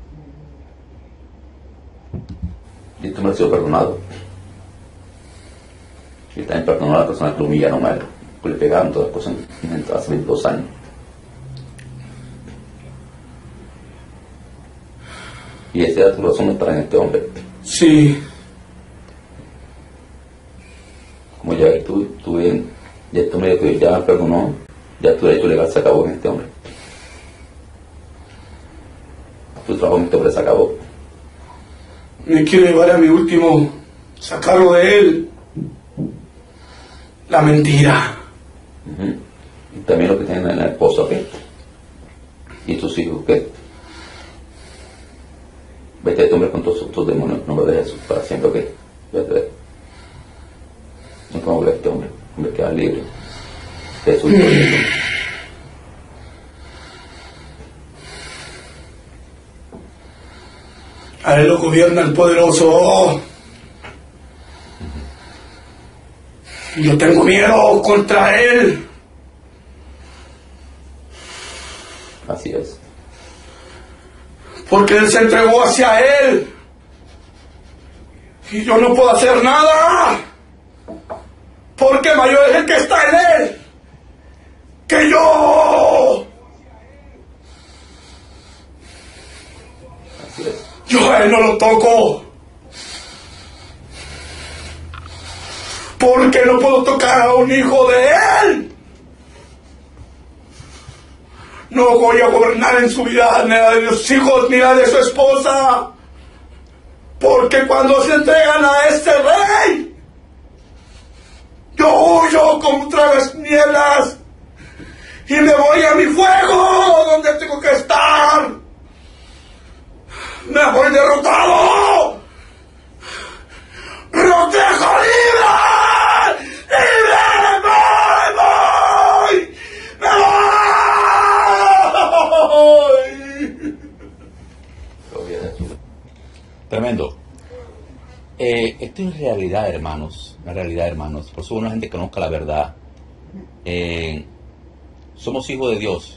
Y tú me has sido perdonado. Y también perdonó a la persona que lo humillaron a él, que le pegaron todas las cosas hace 22 años. Y esa era tu razón de estar en este hombre. Sí, Como ya este hombre ya perdonó, ya tu derecho legal se acabó en este hombre. Tu trabajo en este hombre se acabó. me quiero llevar a mi último, sacarlo de él. La mentira. Ujú. Y también lo que tienen en la esposa, ¿qué? Y tus hijos, ¿qué? Vete a este hombre con todos tus demonios, no lo dejes para siempre, ¿ok? Vete de él. No puedo ver a este hombre, hombre queda libre. Jesús libre. A él lo gobierna el poderoso. Yo tengo miedo contra él. Así es. Porque él se entregó hacia él. Y yo no puedo hacer nada. Porque mayor es el que está en él que yo. Así es. Yo a él no lo toco. Porque no puedo tocar a un hijo de él. No voy a gobernar en su vida ni la de los hijos ni la de su esposa. Porque cuando se entregan a este rey, yo huyo contra las nieblas y me voy a mi fuego donde tengo que estar. Me voy derrotado. ¡Los dejo libres! ¡Libre! ¡Me voy! ¡Me voy! Tremendo. Esto es realidad, hermanos. Una realidad, hermanos. Por eso una gente que conozca la verdad. Somos hijos de Dios.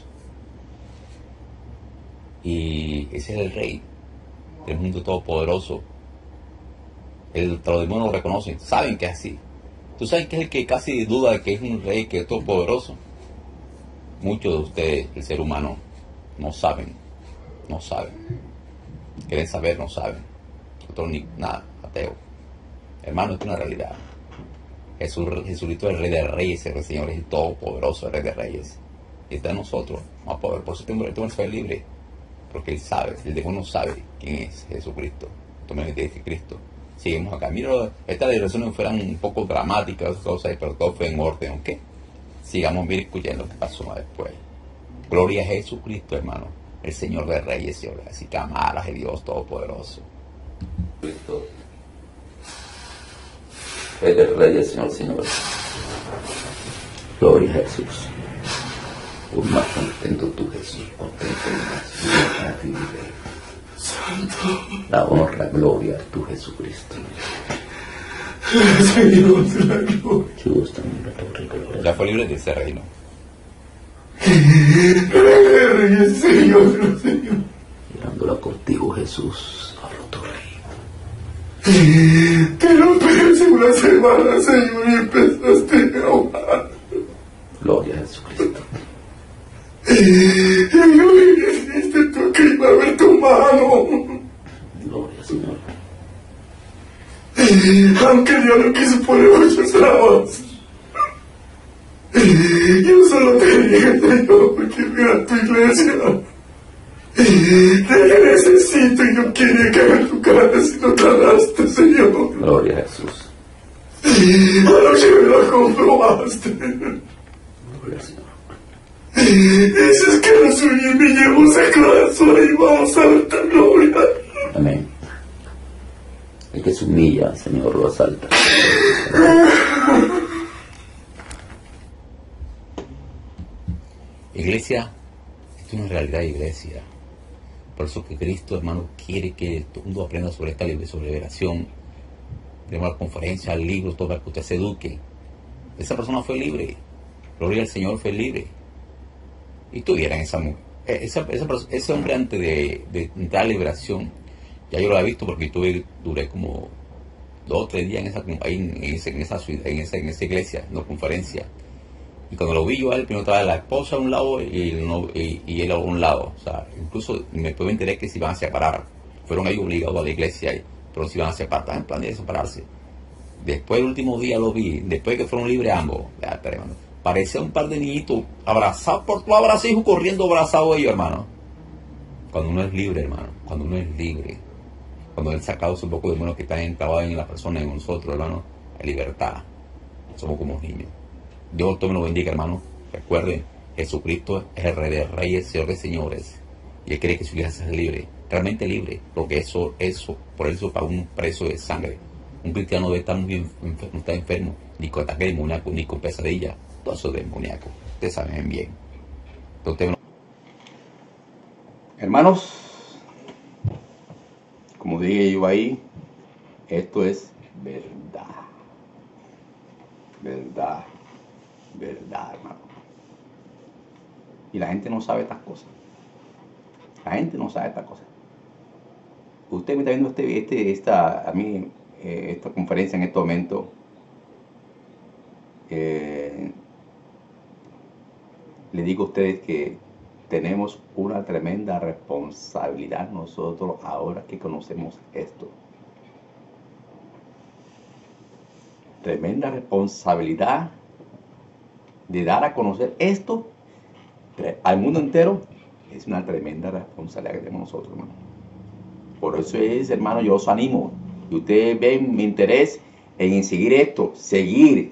Y ese es el Rey del mundo todopoderoso. Los demonios lo reconocen. Saben que es así. Tú sabes que es el que casi duda de que es un Rey que es todopoderoso. Muchos de ustedes, el ser humano, no saben. No saben. Quieren saber, no saben. Nosotros ni nada, ateo. Hermano, esto es una realidad. Jesucristo es el Rey de Reyes, el Señor es el Todopoderoso, el Rey de Reyes. Y está en nosotros. Vamos a poder. Por eso tenemos que ser libre. Porque Él sabe, el demonio sabe quién es Jesucristo. Tomen de Cristo. Seguimos acá. Mira, estas declaraciones fueran un poco dramáticas, cosas, pero todo fue en orden, ¿ok? Sigamos, mire, escuchen lo que pasó después. Gloria a Jesucristo, hermano. El Señor de Reyes, Señor. Así que amaras a Dios Todopoderoso. Cristo. Rey de Reyes, Señor. Gloria a Jesús. Un más contento tú, Jesús. Contento más. A ti, Rey. Santo. La honra, gloria a tu Jesucristo. Señor, la gloria. Dios también la torre, gloria. Ya fue libre de ese reino. Reyes, Señor. Mirándola contigo, Jesús. Hablo tu reino. Te lo pedí hace una semana, Señor, y empezaste a orar. Gloria a Jesucristo. Señor, y dijiste tú que iba a ver tu mano. Gloria, Señor. Aunque Dios no quiso poner muchas trabas. Yo solo te dije, Señor, porque mira tu iglesia. Te necesito y no quería que haga tu cara si no tardaste, Señor. Gloria a Jesús. Anoche me lo comprobaste. Gloria, Señor. Dices que nos unimos y llevamos a corazón y vamos a ver tu gloria. Amén. El que se humilla, Señor, lo asalta. Iglesia, esto es una realidad, iglesia. Por eso que Cristo, hermano, quiere que todo el mundo aprenda sobre esta sobre liberación. Tenemos la conferencia, el libro, todo para que usted se eduque. Esa persona fue libre. Gloria al Señor, fue libre. Y tuvieran esa mujer. Ese hombre antes de entrar a liberación, ya yo lo había visto porque duré como 2 o 3 días en esa iglesia, en la conferencia. Y cuando lo vi yo a él, primero estaba la esposa a un lado y él a un lado. O sea, incluso después me enteré que se iban a separar. Fueron ahí obligados a la iglesia, pero se iban a separar. Estaban en plan de separarse. Después el último día lo vi, después que fueron libres ambos. Parecía un par de niñitos abrazados por tu abrazo, hijo, corriendo abrazados ellos, hermano. Cuando uno es libre, hermano, cuando uno es libre, cuando Él sacado un poco de demonios que están enclavados en la persona, en nosotros, hermano, hay libertad. Somos como niños. Dios todo me lo bendiga, hermano. Recuerden, Jesucristo es el Rey de Reyes, Señor de Señores. Y Él quiere que su iglesia sea libre, realmente libre, porque por eso pagó un precio de sangre. Un cristiano debe estar muy enfermo, no está enfermo, ni con ataque demoníaco, ni con pesadilla. Todo eso es demoníaco. Ustedes saben bien. Entonces, hermanos, como dije yo ahí, esto es verdad. Verdad. Verdad, hermano. Y la gente no sabe estas cosas. La gente no sabe estas cosas. Usted me está viendo esta conferencia en este momento. Le digo a ustedes que tenemos una tremenda responsabilidad nosotros ahora que conocemos esto. Tremenda responsabilidad de dar a conocer esto al mundo entero. Es una tremenda responsabilidad que tenemos nosotros, hermano. Por eso es, hermano, yo os animo. Y ustedes ven mi interés en seguir esto. Seguir.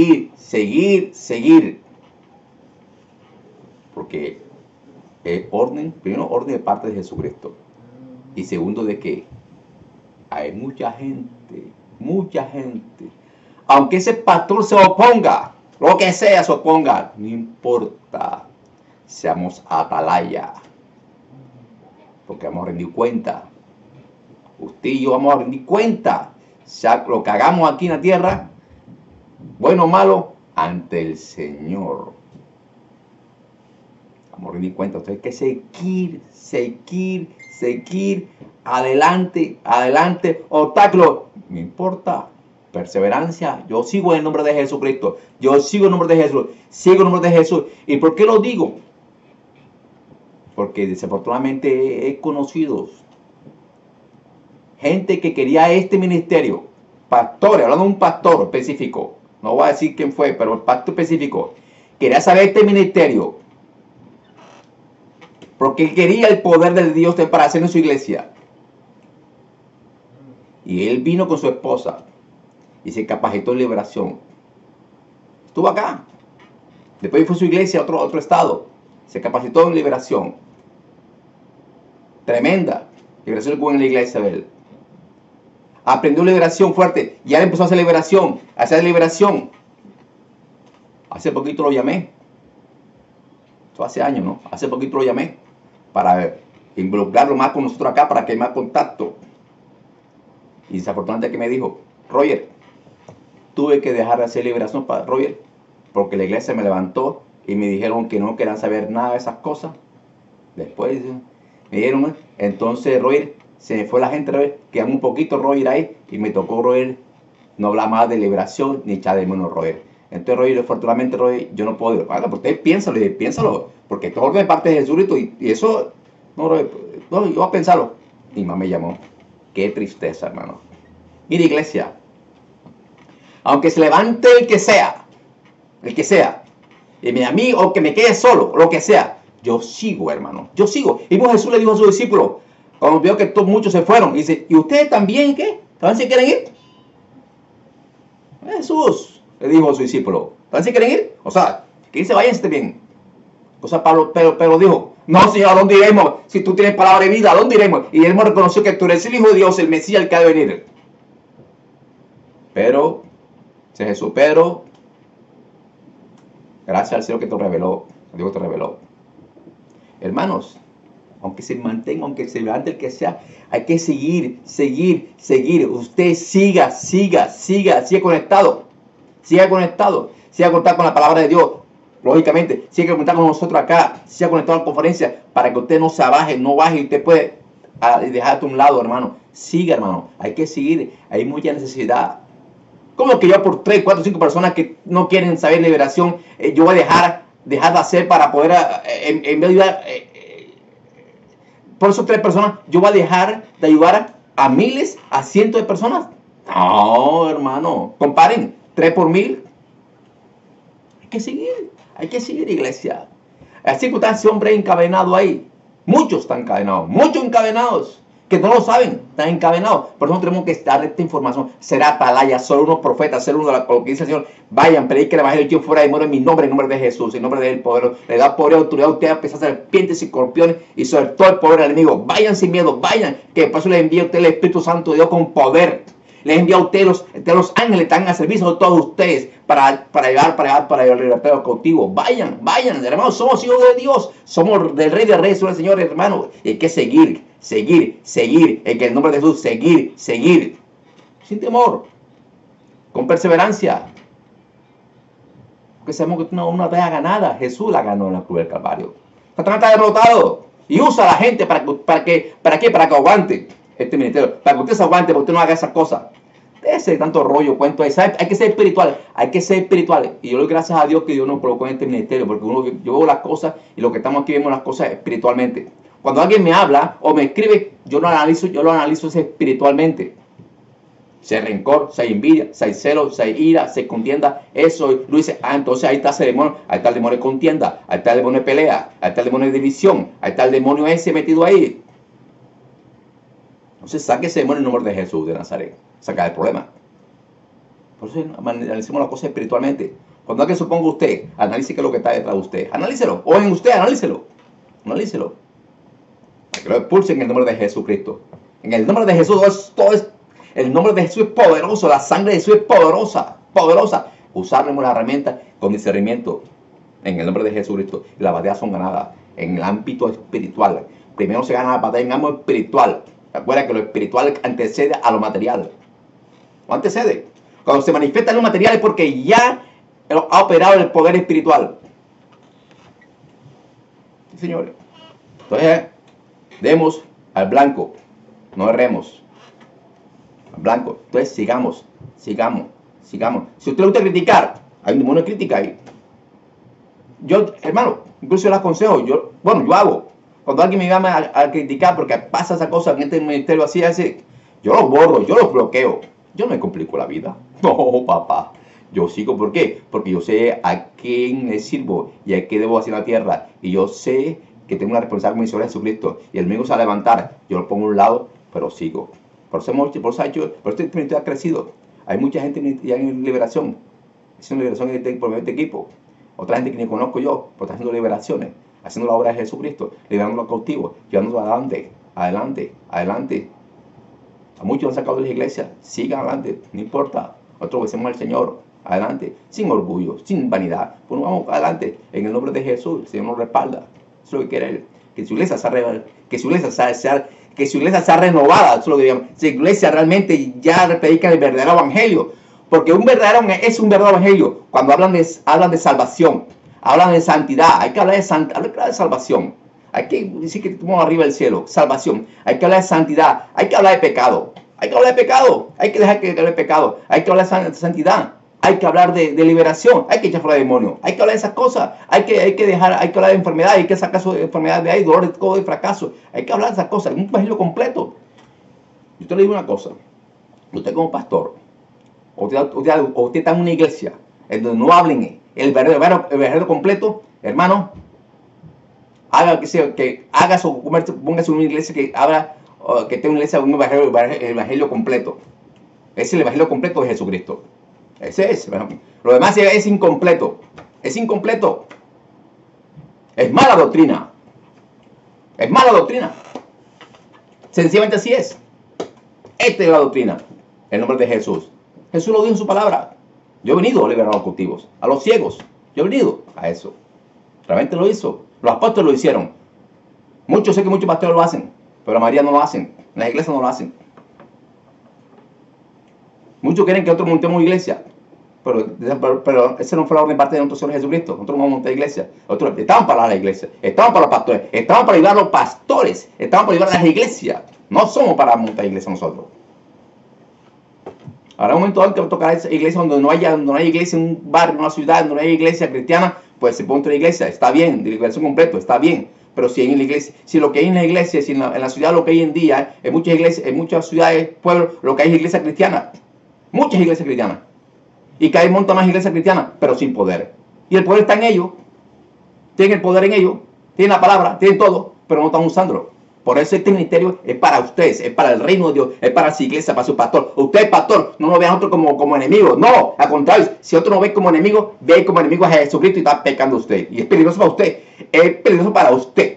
Porque primero orden de parte de Jesucristo. Y segundo de que hay mucha gente, aunque ese pastor se oponga, lo que sea se oponga, no importa, seamos atalaya. porque vamos a rendir cuenta. Usted y yo vamos a rendir cuenta. Ya lo que hagamos aquí en la tierra, bueno o malo, ante el Señor. Vamos a rendir cuenta. Usted hay que seguir, adelante, obstáculo. No importa. Perseverancia. Yo sigo en el nombre de Jesucristo. Yo sigo en el nombre de Jesús. Sigo en el nombre de Jesús. ¿Y por qué lo digo? Porque desafortunadamente he conocido gente que quería este ministerio. Pastores, hablando de un pastor específico. No voy a decir quién fue, pero el pastor específico. Quería saber este ministerio. Porque quería el poder de Dios para hacer en su iglesia. Y él vino con su esposa. Y se capacitó en liberación. Estuvo acá. Después fue a su iglesia a otro estado. Se capacitó en liberación. Tremenda liberación en la iglesia de él. Aprendió liberación fuerte. Y ahora empezó a hacer liberación. Hace poquito lo llamé. Esto hace años, ¿no? Hace poquito lo llamé. Para involucrarlo más con nosotros acá. Para que haya más contacto. Y desafortunadamente que me dijo, Roger, tuve que dejar de hacer liberación para Roger. Porque la iglesia me levantó. Y me dijeron que no querían saber nada de esas cosas. Después me dieron. Entonces Roger, se me fue la gente, Roger. Quedamos un poquito Roger ahí. Y me tocó Roger no hablar más de liberación ni echar de menos Roger. Entonces Roger, afortunadamente Roger, yo no puedo. Bueno, pues usted piénsalo. Porque esto es orden de parte de Jesucristo. Y eso, no, Roger, no, yo voy a pensarlo. Y mamá me llamó. Qué tristeza, hermano. Mira, iglesia. Aunque se levante el que sea. Y a mí, o que me quede solo, lo que sea. Yo sigo, hermano. Yo sigo. Y Jesús le dijo a sus discípulos, cuando vio que muchos se fueron, dice, ¿y ustedes también qué? ¿También se quieren ir? Jesús le dijo a sus discípulos, ¿también se quieren ir? O sea, que se vayan, esté bien. O sea, Pablo, pero dijo, no, Señor, ¿a dónde iremos? Si tú tienes palabra de vida, ¿a dónde iremos? Y él me reconoció que tú eres el Hijo de Dios, el Mesías, el que ha de venir. Pero, dice Jesús, gracias al Señor que te reveló. Dios te reveló. Hermanos, aunque se mantenga, aunque se levante el que sea, hay que seguir. Usted siga conectado. Siga conectado con la palabra de Dios. Lógicamente, siga conectado con nosotros acá. Siga conectado a la conferencia para que usted no se baje y usted puede dejarte a un lado, hermano. Siga, hermano. Hay que seguir. Hay mucha necesidad. ¿Cómo que yo por 3, 4, 5 personas que no quieren saber liberación, yo voy a dejar de hacer para poder, en vez de ayudar, por esas 3 personas, yo voy a dejar de ayudar a miles, a cientos de personas? No, hermano, comparen, 3 por 1000. Hay que seguir, iglesia. Así que está ese hombre encadenado ahí. Muchos están encadenados, que no lo saben, están encadenados. Por eso tenemos que dar esta información. Será atalaya, solo unos profetas, ser uno de lo que dice el Señor. Vayan, prediquen el evangelio, yo fuera de muero en mi nombre, en nombre de Jesús, en nombre del poder. Le da poder y autoridad a ustedes a pesar de serpientes y escorpiones y sobre todo el poder del enemigo. Vayan sin miedo, vayan, que por eso les envía a usted el Espíritu Santo de Dios con poder. Les envía a ustedes los ángeles, están a servicio de todos ustedes para libertar a los cautivos. Vayan, hermanos, somos hijos de Dios, somos del Rey de Reyes, del Señor, hermano. Y hay que seguir, en el nombre de Jesús, seguir, sin temor, con perseverancia. Porque sabemos que una batalla ganada, Jesús la ganó en la cruz del Calvario. Satanás está derrotado y usa a la gente para que aguante este ministerio, para que usted se aguante, para que usted no haga esas cosas. Ese tanto rollo, cuento ahí. Hay que ser espiritual, Y yo le doy gracias a Dios que Dios nos colocó en este ministerio, porque yo veo las cosas y lo que estamos aquí vemos las cosas espiritualmente. Cuando alguien me habla o me escribe, yo lo analizo espiritualmente. Si hay rencor, si hay envidia, si hay celo, si hay ira, si hay contienda, eso lo dice, entonces ahí está ese demonio, ahí está el demonio de contienda, ahí está el demonio de pelea, ahí está el demonio de división, ahí está el demonio ese metido ahí. Entonces saque ese demonio en el nombre de Jesús de Nazaret. Saca el problema. Por eso analicemos las cosas espiritualmente. Cuando alguien se oponga a usted, analice qué es lo que está detrás de usted. Analícelo. O en usted, analícelo. Para que lo expulse en el nombre de Jesucristo. En el nombre de Jesús, el nombre de Jesús es poderoso. La sangre de Jesús es poderosa. Usarlo como una herramienta con discernimiento. En el nombre de Jesucristo. Las batallas son ganadas en el ámbito espiritual. primero se gana la batalla en algo espiritual. Recuerda que lo espiritual antecede a lo material. ¿O antecede? Cuando se manifiesta en lo material es porque ya ha operado el poder espiritual. Sí, señores. Entonces, demos al blanco. No erremos. Al blanco. Entonces, sigamos. Si usted le gusta criticar, hay un demonio de crítica ahí. Yo, hermano, incluso yo le aconsejo, yo hago. Cuando alguien me llama a criticar porque pasa esa cosa en este ministerio así, yo los borro, yo los bloqueo. Yo no me complico la vida. No, papá. Yo sigo, ¿por qué? Porque yo sé a quién le sirvo y a qué debo hacer en la tierra. Y yo sé que tengo una responsabilidad con mi Señor Jesucristo. Y el enemigo se va a levantar. Yo lo pongo a un lado, pero sigo. Por eso este ministerio ha crecido. Hay mucha gente ya en liberación. Es una liberación por este equipo. Otra gente que ni conozco yo, pero está haciendo liberaciones. Haciendo la obra de Jesucristo. Liberando a los cautivos. Llevándolos adelante. A muchos han sacado de la iglesia. Sigan adelante. No importa. Nosotros obedecemos al Señor. Adelante. Sin orgullo. Sin vanidad. Pues vamos adelante. En el nombre de Jesús. El Señor nos respalda. Eso es lo que quiere Él. Que su iglesia sea renovada. Eso es lo que digamos. Si la iglesia realmente ya predica el verdadero evangelio. Porque es un verdadero evangelio. Cuando hablan de salvación. Hablan de santidad. Hay que hablar de salvación. Hay que decir que estamos arriba del cielo. Salvación. Hay que hablar de santidad. Hay que hablar de pecado. Hay que dejar que hable de pecado. Hay que hablar de santidad. Hay que hablar de liberación. Hay que echar fuera demonios. Hay que hablar de esas cosas. Hay que hablar de enfermedad. Hay que sacar su enfermedad de ahí, dolor de fracaso. Hay que hablar de esas cosas. Un evangelio completo. Yo te le digo una cosa. Usted como pastor, usted está en una iglesia en donde no hablen el evangelio completo, hermano, póngase en una iglesia que tenga una iglesia un evangelio completo. Ese es el evangelio completo de Jesucristo. Ese es. Lo demás es incompleto. Es incompleto. Es mala doctrina. Sencillamente así es. Esta es la doctrina. En nombre de Jesús. Jesús lo dijo en su palabra. Yo he venido a liberar a los cautivos, a los ciegos. Yo he venido a eso. Realmente lo hizo. Los apóstoles lo hicieron. Sé que muchos pastores lo hacen, pero la mayoría no lo hacen. Las iglesias no lo hacen. Muchos quieren que nosotros montemos iglesia, pero esa no fue la orden parte de nuestro Señor Jesucristo. Nosotros no vamos a montar iglesia. Nosotros estamos para la iglesia, estamos para los pastores, estamos para ayudar a los pastores, estamos para ayudar a las iglesias. No somos para montar iglesia nosotros. Habrá un momento en que tocará esa iglesia donde no haya iglesia en un barrio, en una ciudad, donde no haya iglesia cristiana, pues se pone otra iglesia. Está bien, de liberación completo, está bien. Pero si en la iglesia, si lo que hay en la iglesia, si en la ciudad lo que hay en día, en muchas iglesias, en muchas ciudades, pueblos, lo que hay es iglesia cristiana. Muchas iglesias cristianas. Y cada vez monta más iglesias cristianas, pero sin poder. Y el poder está en ellos. Tienen el poder en ellos. Tienen la palabra, tienen todo, pero no están usándolo. Por eso este ministerio es para ustedes, es para el reino de Dios, es para su iglesia, para su pastor. Usted, pastor, no lo vea a otro como enemigo. No, al contrario, si otro no ve como enemigo, ve como enemigo a Jesucristo y está pecando usted. Y es peligroso para usted. Es peligroso para usted.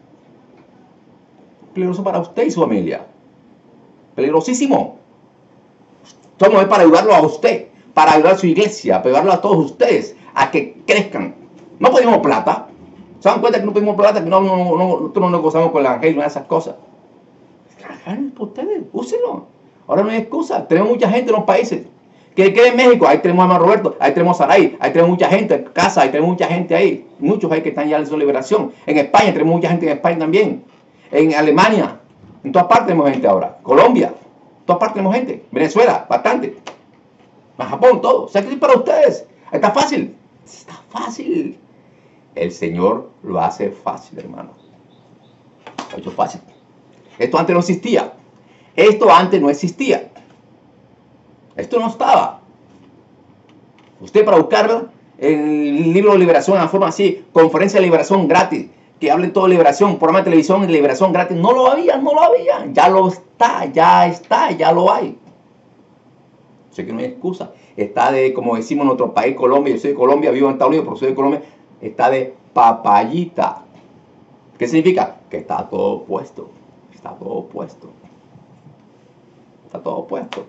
Peligroso para usted y su familia. Peligrosísimo. Somos para ayudarlo a usted, para ayudar a su iglesia, para ayudarlo a todos ustedes a que crezcan. No pedimos plata. ¿Se dan cuenta que no pedimos plata? Que nosotros no negociamos con el evangelio, no esas cosas. Hagan por ustedes, úsenlo. Ahora no hay excusa. Tenemos mucha gente en los países. ¿Qué en México? Ahí tenemos a Hermano Roberto, ahí tenemos a Saray, ahí tenemos mucha gente en casa, ahí tenemos mucha gente ahí. Muchos hay que están ya en su liberación. En España tenemos mucha gente en España también. En Alemania, en todas partes tenemos gente ahora. Colombia, en todas partes tenemos gente. Venezuela, bastante. En Japón, todo. O sea, que es para ustedes. Está fácil. Está fácil. El Señor lo hace fácil, hermanos. Lo ha hecho fácil. Esto antes no existía. Esto antes no existía. Esto no estaba. Usted para buscarlo, el libro de liberación, en la forma así, conferencia de liberación gratis, que hable todo de liberación, programa de televisión de liberación gratis, no lo había. Ya lo está, ya lo hay. Sé que no hay excusa. Está de, como decimos en nuestro país, Colombia. Yo soy de Colombia, vivo en Estados Unidos, pero soy de Colombia. Está de papayita. ¿Qué significa? Que está todo puesto. Está todo puesto. Está todo puesto.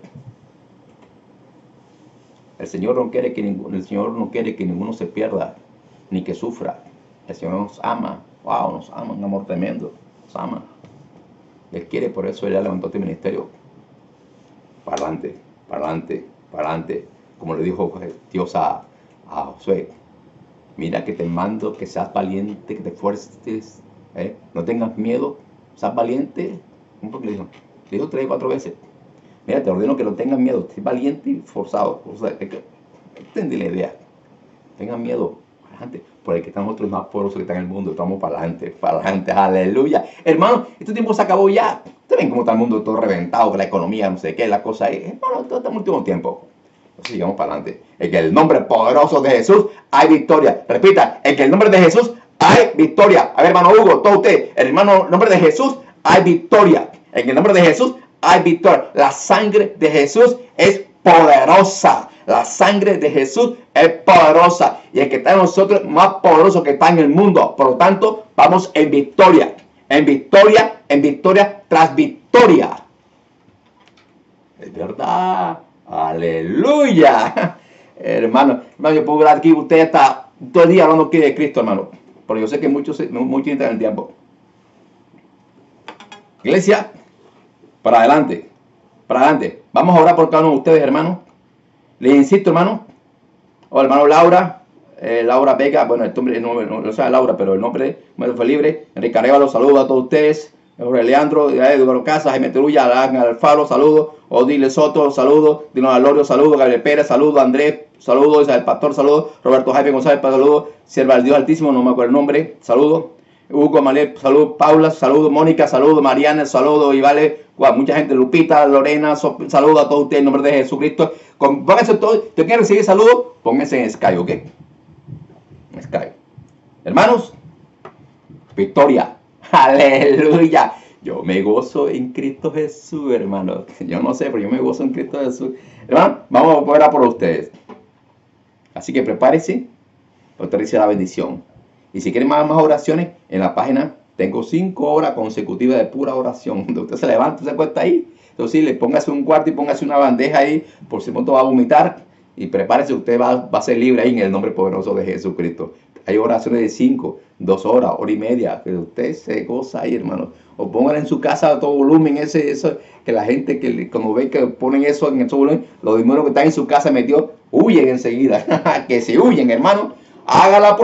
El Señor no quiere que ninguno se pierda, ni que sufra. El Señor nos ama. Wow, nos ama, un amor tremendo. nos ama. Él quiere, por eso Él levantó este ministerio. Para adelante, para adelante, para adelante. Como le dijo Dios a Josué. Mira que te mando que seas valiente, que te esfuerces. No tengas miedo, seas valiente. ¿Cómo le dijo? Le dijo 3 o 4 veces. Mira, te ordeno que no tengas miedo, estés valiente y forzado. O sea, entendí la idea. Tengan miedo, para adelante. Por el que está nosotros más poderoso que está en el mundo. Estamos para adelante, aleluya. Hermano, este tiempo se acabó ya. Ustedes ven cómo está el mundo todo reventado, con la economía, no sé qué, la cosa ahí. Hermano, todo está en el último tiempo. Entonces sigamos para adelante. En que el nombre poderoso de Jesús hay victoria. Repita, en que el nombre de Jesús hay victoria. A ver, hermano Hugo, todo usted. El nombre de Jesús hay victoria. En el nombre de Jesús hay victoria. La sangre de Jesús es poderosa. La sangre de Jesús es poderosa. Y el que está en nosotros es más poderoso que está en el mundo. Por lo tanto, vamos en victoria. En victoria tras victoria. Es verdad. Aleluya. Hermano, yo puedo hablar aquí. Usted está todo el día hablando aquí de Cristo, hermano. Pero yo sé que muchos entran en el tiempo. Iglesia, para adelante. Para adelante. Vamos a orar por cada uno de ustedes, hermano. Les insisto, hermano. O hermano Laura. Laura Vega. Bueno, el nombre no sabe Laura, pero el nombre fue libre. Enrique Arevalo, saludos a todos ustedes. Jorge Leandro, Eduardo Casas, Jaime Terulla, Alan Alfaro, saludos. Odile Soto, saludos. Dino Alorio, saludos. Gabriel Pérez, saludos. Andrés, saludos. Isabel Pastor, saludos. Roberto Jaime González, saludos. Sierva del Dios Altísimo, no me acuerdo el nombre, saludos. Hugo Malet, saludos. Paula, saludos. Mónica, saludos. Mariana, saludos. Y vale, mucha gente. Lupita, Lorena, saludos a todos ustedes en nombre de Jesucristo. Pónganse todos. ¿Te quieren recibir saludos? Pónganse en Skype, ¿ok? En Skype. Hermanos, victoria. Aleluya. Yo me gozo en Cristo Jesús, hermano. Yo no sé, pero yo me gozo en Cristo Jesús. Hermano, vamos a orar por ustedes. Así que prepárese. Usted recibe la bendición. Y si quieren más oraciones, en la página tengo 5 horas consecutivas de pura oración. Donde usted se levanta, se acuesta ahí. Entonces, sí, le póngase un cuarto y póngase una bandeja ahí. Por si pronto va a vomitar. Y prepárese, usted va a ser libre ahí en el nombre poderoso de Jesucristo. Hay oraciones de 5, 2 horas, hora y media. Que usted se goza ahí, hermano. O pongan en su casa a todo volumen eso, que la gente que cuando ve que ponen eso en ese volumen, los demonios que están en su casa metidos, huyen enseguida. Que se huyen, hermano. Haga la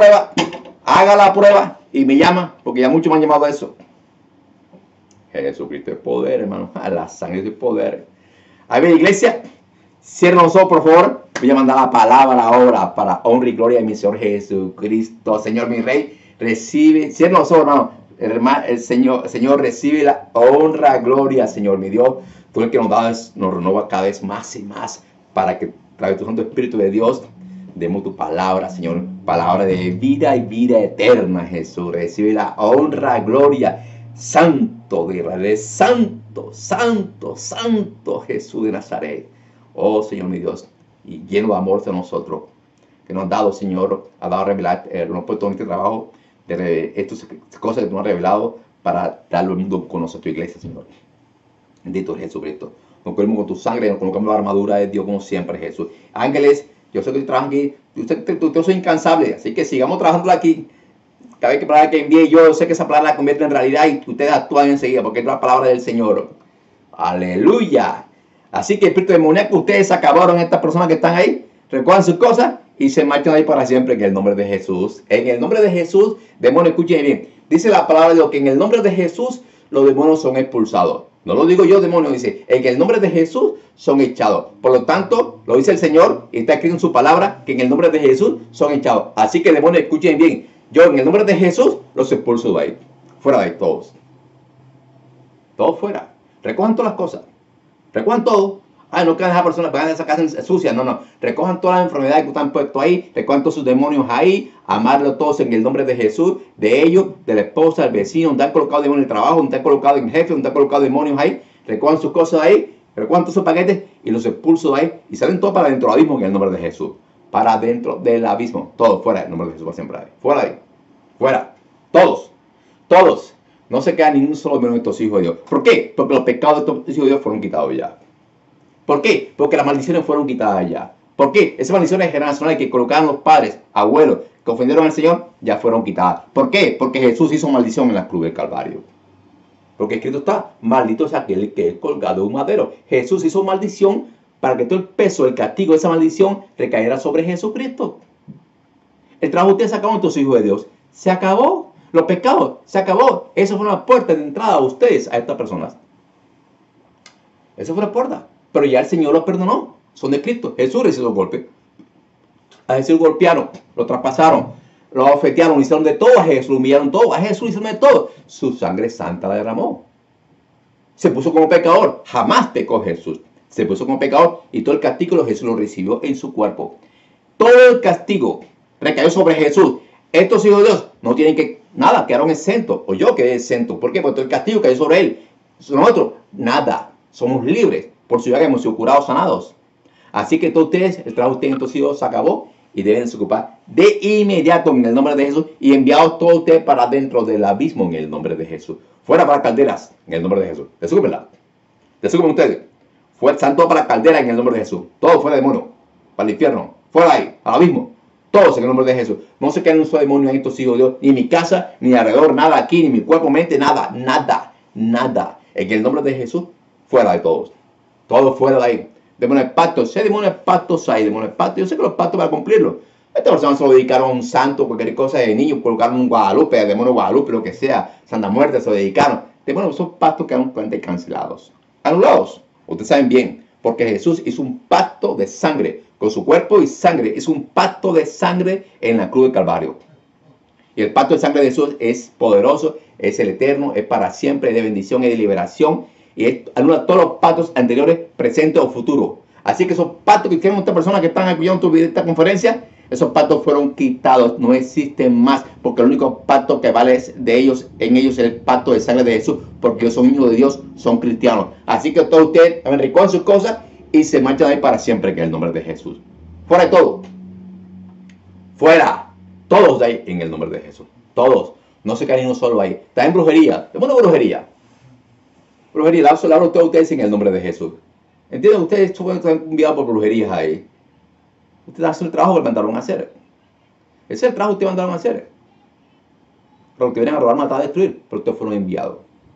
prueba y me llama, porque ya muchos me han llamado a eso. Jesucristo es poder, hermano. A la sangre es poder. A ver, iglesia, cierren los ojos, por favor. Voy a mandar la palabra ahora para honra y gloria de mi Señor Jesucristo. Señor, mi Rey, recibe, cierren los ojos, hermano. El Señor recibe la honra, gloria, Señor, mi Dios. Tú el que nos renova cada vez más y más para que a través de tu Santo Espíritu de Dios demos tu palabra, Señor, palabra de vida y vida eterna, Jesús. Recibe la honra, gloria, Santo de Israel, Santo, Santo, Santo Jesús de Nazaret. Oh, Señor, mi Dios, y lleno de amor hacia nosotros, que nos ha dado, Señor, ha dado a revelar, nos ha puesto en este trabajo de estas cosas que tú nos has revelado para darlo al mundo. Conoce tu iglesia, Señor. Bendito Jesucristo. Nos cubrimos con tu sangre, nos colocamos la armadura de Dios como siempre, Jesús. Ángeles, yo sé que trabajan aquí, usted soy incansable, así que sigamos trabajando aquí. Cada vez que palabra que envíe yo sé que esa palabra la convierte en realidad y ustedes actúan enseguida porque es la palabra del Señor. Aleluya. Así que espíritu demoníaco, ustedes acabaron estas personas que están ahí, recuerdan sus cosas y se marchan ahí para siempre en el nombre de Jesús. En el nombre de Jesús, demonios, escuchen bien. Dice la palabra de Dios que en el nombre de Jesús los demonios son expulsados. No lo digo yo, demonios, dice, en el nombre de Jesús son echados. Por lo tanto, lo dice el Señor y está escrito en su palabra que en el nombre de Jesús son echados. Así que demonios, escuchen bien. Yo en el nombre de Jesús los expulso de ahí. Fuera de ahí, todos. Todos fuera. Recojan todas las cosas. Recojan todo. Ay, no quedan esas personas, van a esa casa sucia. No. Recojan todas las enfermedades que están puestas ahí. Recojan todos sus demonios ahí. Amarlos todos en el nombre de Jesús. De ellos, de la esposa, del vecino, donde han colocado demonios en el trabajo, donde han colocado en jefe, donde han colocado demonios ahí. Recojan sus cosas ahí. Recojan todos sus paquetes y los expulso de ahí. Y salen todos para dentro del abismo en el nombre de Jesús. Para dentro del abismo. Todos fuera del nombre de Jesús para siempre. Fuera de ahí. Fuera. Todos. Todos. No se queda ningún solo demonio de estos hijos de Dios. ¿Por qué? Porque los pecados de estos hijos de Dios fueron quitados ya. ¿Por qué? Porque las maldiciones fueron quitadas ya. ¿Por qué? Esas maldiciones generacionales que colocaban los padres, abuelos, que ofendieron al Señor, ya fueron quitadas. ¿Por qué? Porque Jesús hizo maldición en la cruz del Calvario. Porque escrito está, maldito es aquel que es colgado de un madero. Jesús hizo maldición para que todo el peso, el castigo de esa maldición recayera sobre Jesucristo. El trabajo de ustedes se acabó, entonces, hijos de Dios. Se acabó. Los pecados, se acabó. Esa fue una puerta de entrada a ustedes, a estas personas. Esa fue la puerta. Pero ya el Señor los perdonó. Son de Cristo. Jesús recibió los golpes. A Jesús golpearon, lo traspasaron, lo ofetearon, hicieron de todo a Jesús, lo humillaron todo. A Jesús hicieron de todo. Su sangre santa la derramó. Se puso como pecador. Jamás pecó Jesús. Se puso como pecador y todo el castigo Jesús lo recibió en su cuerpo. Todo el castigo recayó sobre Jesús. Estos hijos de Dios no tienen que nada, quedaron exentos. O yo quedé exento. ¿Por qué? Porque todo el castigo cayó sobre él. Nosotros, nada. Somos libres. Por su llaga hemos sido curados, sanados. Así que todos ustedes, el trabajo de ustedes, estos hijos se acabó y deben se ocupar de inmediato en el nombre de Jesús y enviados todos ustedes para dentro del abismo en el nombre de Jesús. Fuera para calderas en el nombre de Jesús. Desocúpenla. Desocupen ustedes. Están todos para la caldera en el nombre de Jesús. Todos fuera de demonio. Para el infierno. Fuera ahí. Al abismo. Todos en el nombre de Jesús. No se queden un solo demonio en estos hijos de Dios. Ni en mi casa, ni alrededor. Nada aquí. Ni mi cuerpo, mente. Nada. Nada. Nada. En el nombre de Jesús. Fuera de todos. Todos fuera de ahí. Demonios de pactos. ¿Sé demonios de pactos hay? Demonios de pactos. Yo sé que los pactos para cumplirlo. Estas personas se lo dedicaron a un santo, cualquier cosa de niños, colocaron un Guadalupe, demonio Guadalupe, lo que sea, Santa Muerte, se lo dedicaron. Demonios, son pactos que han cancelados. Anulados. Ustedes saben bien, porque Jesús hizo un pacto de sangre, con su cuerpo y sangre. Hizo un pacto de sangre en la cruz del Calvario. Y el pacto de sangre de Jesús es poderoso, es el eterno, es para siempre, es de bendición, es de liberación. Y anula todos los pactos anteriores, presentes o futuros. Así que esos pactos que tienen estas personas que están escuchando esta conferencia, esos pactos fueron quitados, no existen más, porque el único pacto que vale de ellos, en ellos es el pacto de sangre de Jesús, porque ellos son hijos de Dios, son cristianos. Así que todos ustedes recogen sus cosas y se marchan de ahí para siempre, en el nombre de Jesús. Fuera de todo. Fuera. Todos de ahí, en el nombre de Jesús. Todos. No se caen uno solo ahí. Está en brujería. ¿Cómo no brujería? Brujería, dárselo a todos ustedes en el nombre de Jesús. ¿Entienden? Ustedes están enviados por brujerías ahí. Ustedes hacen el trabajo que mandaron a hacer. Ese es el trabajo que ustedes mandaron a hacer. Pero que vienen a robar, matar, a destruir. Pero ustedes fueron enviados.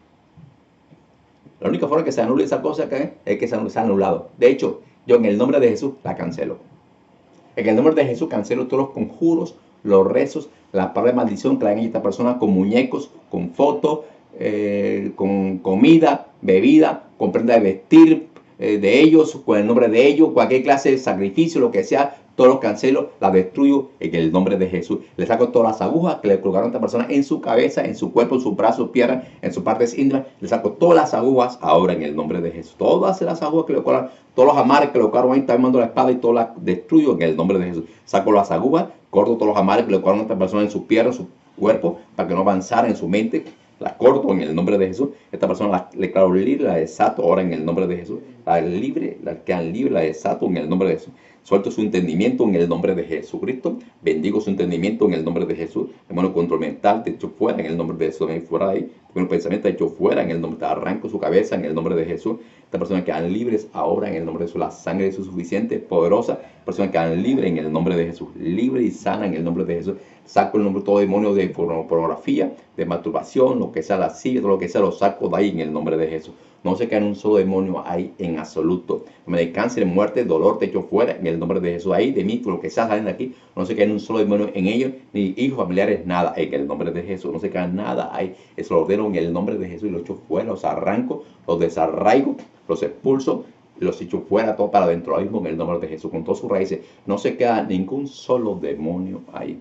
La única forma que se anule esa cosa es que se ha anulado. De hecho, yo en el nombre de Jesús la cancelo. En el nombre de Jesús cancelo todos los conjuros, los rezos, la palabra de maldición que la han hecho a esta persona con muñecos, con fotos, con comida, bebida, con prenda de vestir de ellos, con el nombre de ellos, cualquier clase de sacrificio, lo que sea, todos los cancelo, la destruyo en el nombre de Jesús. Le saco todas las agujas que le colocaron a esta persona en su cabeza, en su cuerpo, en sus brazos, piernas, en sus partes íntimas. Le saco todas las agujas ahora en el nombre de Jesús. Todas las agujas que le colocaron, todos los amarres que le colocaron ahí, también mando la espada y todo las destruyo en el nombre de Jesús. Saco las agujas, corto todos los amarres que le colocaron a esta persona en sus piernas, en su cuerpo, para que no avanzara en su mente. Las corto en el nombre de Jesús. Esta persona le declaro libre, la desato ahora en el nombre de Jesús. La libre, la quedan libre, la desato en el nombre de Jesús. Suelto su entendimiento en el nombre de Jesucristo. Bendigo su entendimiento en el nombre de Jesús. Demonio control mental, te echo fuera en el nombre de Jesús. Ven fuera de ahí. Un pensamiento te echo fuera en el nombre. Te arranco su cabeza en el nombre de Jesús. Estas personas quedan libres ahora en el nombre de Jesús. La sangre de Jesús es suficiente, poderosa. Personas quedan libres en el nombre de Jesús. Libre y sana en el nombre de Jesús. Saco el nombre de todo demonio de pornografía, de masturbación, lo que sea lascivia, todo lo que sea, lo saco de ahí en el nombre de Jesús. No se queda un solo demonio ahí en absoluto. De cáncer, muerte, dolor, te echo fuera en el nombre de Jesús. Ahí de mí, lo que sea, salen de aquí. No se queda un solo demonio en ellos, ni hijos familiares, nada en el nombre de Jesús. No se queda nada ahí. Eso lo ordeno en el nombre de Jesús y lo echo fuera, los arranco, los desarraigo, los expulso, los echo fuera, todo para dentro ahí mismo en el nombre de Jesús. Con todas sus raíces, no se queda ningún solo demonio ahí.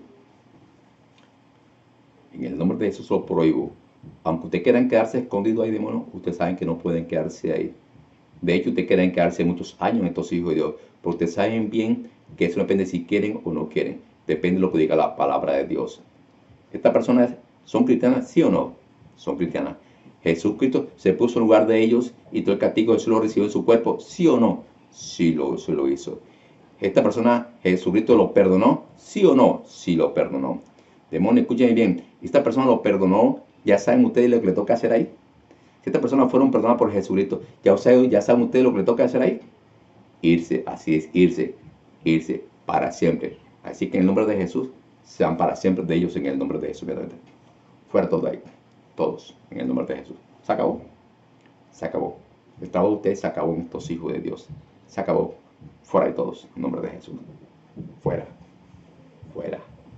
En el nombre de Jesús lo prohíbo. Aunque ustedes quieran quedarse escondidos ahí, demonios, ustedes saben que no pueden quedarse ahí. De hecho, ustedes quieren quedarse muchos años en estos hijos de Dios. Pero ustedes saben bien que eso depende si quieren o no quieren. Depende de lo que diga la palabra de Dios. ¿Estas personas son cristianas? ¿Sí o no? Son cristianas. Jesucristo se puso en lugar de ellos y todo el castigo de Jesús lo recibió en su cuerpo. ¿Sí o no? Sí lo hizo. ¿Esta persona, Jesucristo lo perdonó? ¿Sí o no? Sí lo perdonó. Demonios, escuchen bien. Esta persona lo perdonó. ¿Ya saben ustedes lo que le toca hacer ahí? Si estas personas fueron perdonadas por Jesucristo, ¿ya saben ustedes lo que le toca hacer ahí? Irse, así es, irse para siempre. Así que en el nombre de Jesús, sean para siempre de ellos en el nombre de Jesús. Fuera todo ahí, todos, en el nombre de Jesús. Se acabó. Se acabó. El trabajo de ustedes se acabó en estos hijos de Dios. Se acabó. Fuera de todos, en nombre de Jesús. Fuera. Fuera.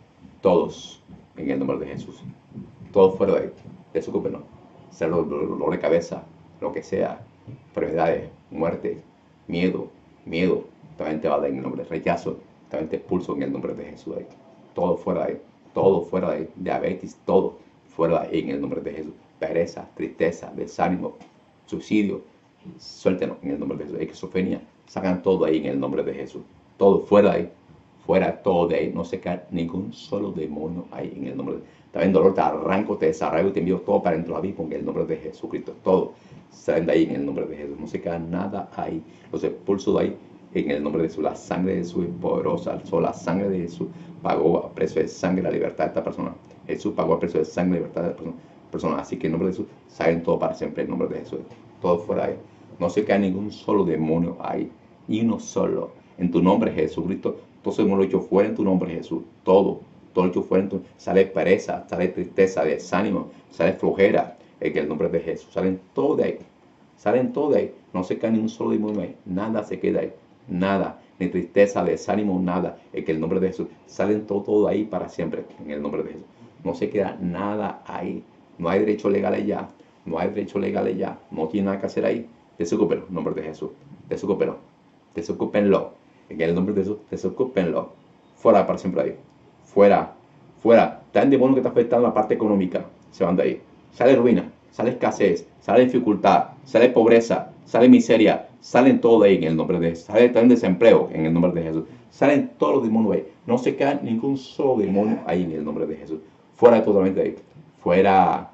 Todos, en el nombre de Jesús. Todos fuera de ahí. Desocúpenlo. Sea dolor de cabeza, lo que sea. Enfermedades, muerte, miedo. También te va a dar en el nombre de rechazo. También te expulso en el nombre de Jesús. Ahí. Todo fuera de ahí. Todo fuera de ahí. Diabetes, todo fuera de ahí en el nombre de Jesús. Pereza, tristeza, desánimo, suicidio. Suéltenlo en el nombre de Jesús. Esquizofrenia. Sacan todo ahí en el nombre de Jesús. Todo fuera de ahí. Fuera todo de ahí. No se cae ningún solo demonio ahí en el nombre de Jesús. También dolor, te arranco, te desarraigo y te envío todo para dentro de mí con el nombre de Jesucristo. Todo salen de ahí en el nombre de Jesús. No se cae nada ahí. Los expulso de ahí en el nombre de Jesús. La sangre de Jesús es poderosa. La sangre de Jesús pagó a precio de sangre la libertad de esta persona. Jesús pagó a precio de sangre la libertad de esta persona. Así que en nombre de Jesús salen todo para siempre en nombre de Jesús. Todo fuera de ahí. No se cae ningún solo demonio ahí. Y uno solo. En tu nombre, Jesucristo. Todo se lo hecho fuera en tu nombre, Jesús. Todo hecho fuera en tu nombre. Sale pereza, sale tristeza, desánimo, sale flojera. En el nombre de Jesús. Salen todo de ahí. Salen todo de ahí. No se cae ningún solo demonio ahí. Nada se queda ahí. Nada. Ni tristeza, desánimo, nada. En el nombre de Jesús. Salen todo de ahí para siempre. En el nombre de Jesús. No se queda nada ahí. No hay derecho legal allá. No hay derecho legal allá. No tiene nada que hacer ahí. Desocúpenlo, en nombre de Jesús. Desocúpenlo. Desocúpenlo. En el nombre de Jesús, desocúpenlo. Fuera para siempre ahí. Fuera. Fuera. Está el demonio que está afectando la parte económica. Se van de ahí. Sale ruina. Sale escasez. Sale dificultad. Sale pobreza. Sale miseria. Salen todo de ahí en el nombre de Jesús. Sale también desempleo en el nombre de Jesús. Salen todos los demonios ahí. No se queda ningún solo demonio ahí en el nombre de Jesús. Fuera totalmente de ahí. Fuera.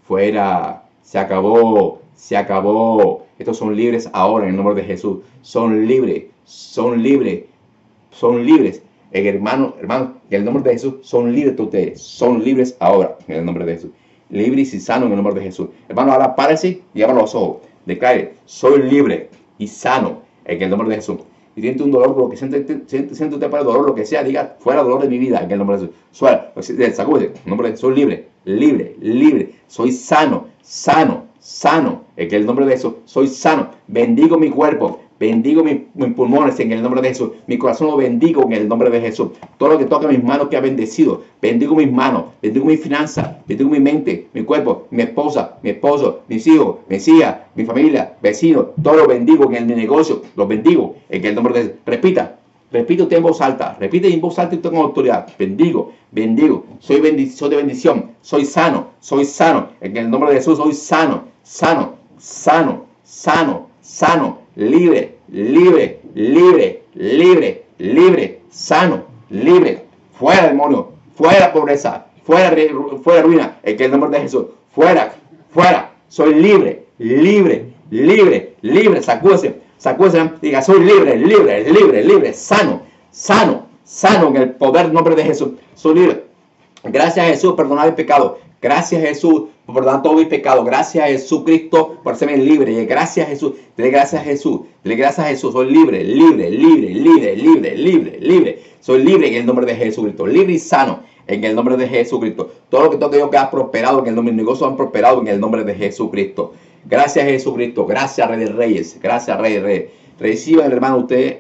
Fuera. Se acabó. Se acabó. Estos son libres ahora en el nombre de Jesús. Son libres. Son libres. Son libres. Hermano, en el nombre de Jesús son libres ustedes. Son libres ahora en el nombre de Jesús. Libres y sanos en el nombre de Jesús. Hermano, ahora párese y abra los ojos. Declare, soy libre y sano en el nombre de Jesús. Y siente un dolor, lo que siente usted para el dolor, lo que sea, diga, fuera dolor de mi vida en el nombre de Jesús. Suena, sacúdese, en el nombre de Jesús, soy libre, libre, libre. Soy sano, sano, sano en el nombre de Jesús. Soy sano. Bendigo mi cuerpo. Bendigo mis pulmones en el nombre de Jesús. Mi corazón lo bendigo en el nombre de Jesús. Todo lo que toca mis manos que ha bendecido. Bendigo mis manos. Bendigo mis finanzas. Bendigo mi mente, mi cuerpo, mi esposa, mi esposo, mis hijos, mis hijas, mi familia, vecinos. Todo lo bendigo en el negocio. Lo bendigo en el nombre de Jesús. Repita. Repite usted en voz alta. Repite en voz alta y usted con autoridad. Bendigo. Bendigo. Soy de bendición. Soy sano. Soy sano. En el nombre de Jesús soy sano. Sano. Sano. Sano. Sano. Libre, libre, libre, libre, libre, sano, libre, fuera demonio, fuera pobreza, fuera ruina, en el nombre de Jesús, fuera, fuera, soy libre, libre, libre, libre, sacúdese, diga, soy libre, libre, libre, libre, sano, sano, sano, en el poder del nombre de Jesús, soy libre. Gracias a Jesús, perdonar el pecado. Gracias a Jesús por perdonar todo mi pecado. Gracias a Jesucristo por hacerme libre. Y gracias a Jesús. Dile gracias a Jesús. Dile gracias a Jesús. Soy libre, libre, libre, libre, libre, libre, libre. Soy libre en el nombre de Jesucristo. Libre y sano en el nombre de Jesucristo. Todo lo que toque yo que ha prosperado en el nombre de mi negocio han prosperado en el nombre de Jesucristo. Gracias a Jesucristo. Gracias Rey de Reyes. Gracias Rey de Reyes. Reciban, hermano, ustedes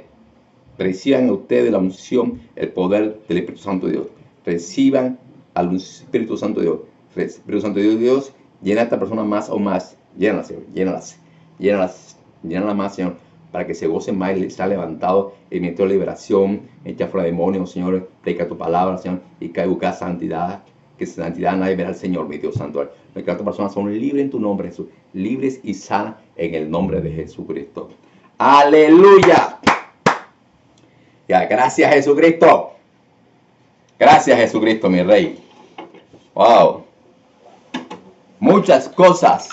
la unción, el poder del Espíritu Santo de Dios. Reciban al Espíritu Santo de Dios. Espíritu Santo de Dios, llena a esta persona más o más. Llénala, Señor, llénala más, Señor, para que se goce más y sea levantado el ministerio de liberación, echa fuera demonios, Señor, predica tu palabra, Señor, y que busca santidad, que santidad nadie verá al Señor, mi Dios Santo. Que estas personas son libres en tu nombre, Jesús, libres y sanas en el nombre de Jesucristo. ¡Aleluya! Ya, gracias Jesucristo. Gracias Jesucristo, mi Rey. Wow. Muchas cosas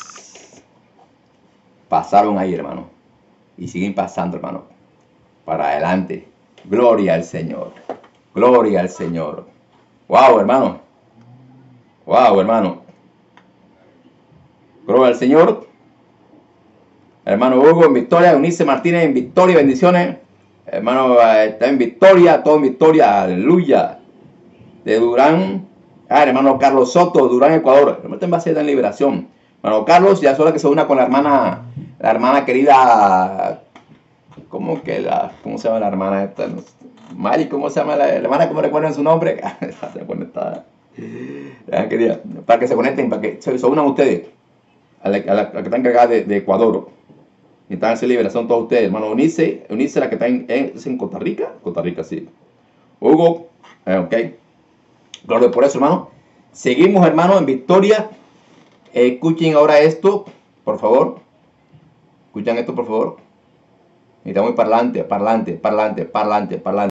pasaron ahí, hermano. Y siguen pasando, hermano. Para adelante. Gloria al Señor. Gloria al Señor. Wow, hermano. Wow, hermano. Gloria al Señor. Hermano Hugo en victoria. Eunice Martínez en victoria. Bendiciones. Hermano está en victoria. Todo en victoria. Aleluya. De Durán. Hermano Carlos Soto, Durán, Ecuador. Hermano, en base en liberación. Bueno, Carlos ya es hora que se una con la hermana querida, ¿cómo se llama la hermana esta? Mari, ¿cómo se llama la hermana? ¿Cómo recuerdan su nombre? Está conectada. Querida, para que se conecten, para que se unan ustedes, a la que está encargada de Ecuador. Y están en liberación todos ustedes, hermano. Unice, la que está en Costa Rica. Costa Rica, sí. Hugo, ok. Claro, por eso, hermano. Seguimos, hermano, en victoria. Escuchen ahora esto, por favor. Escuchen esto, por favor. Necesitamos parlante.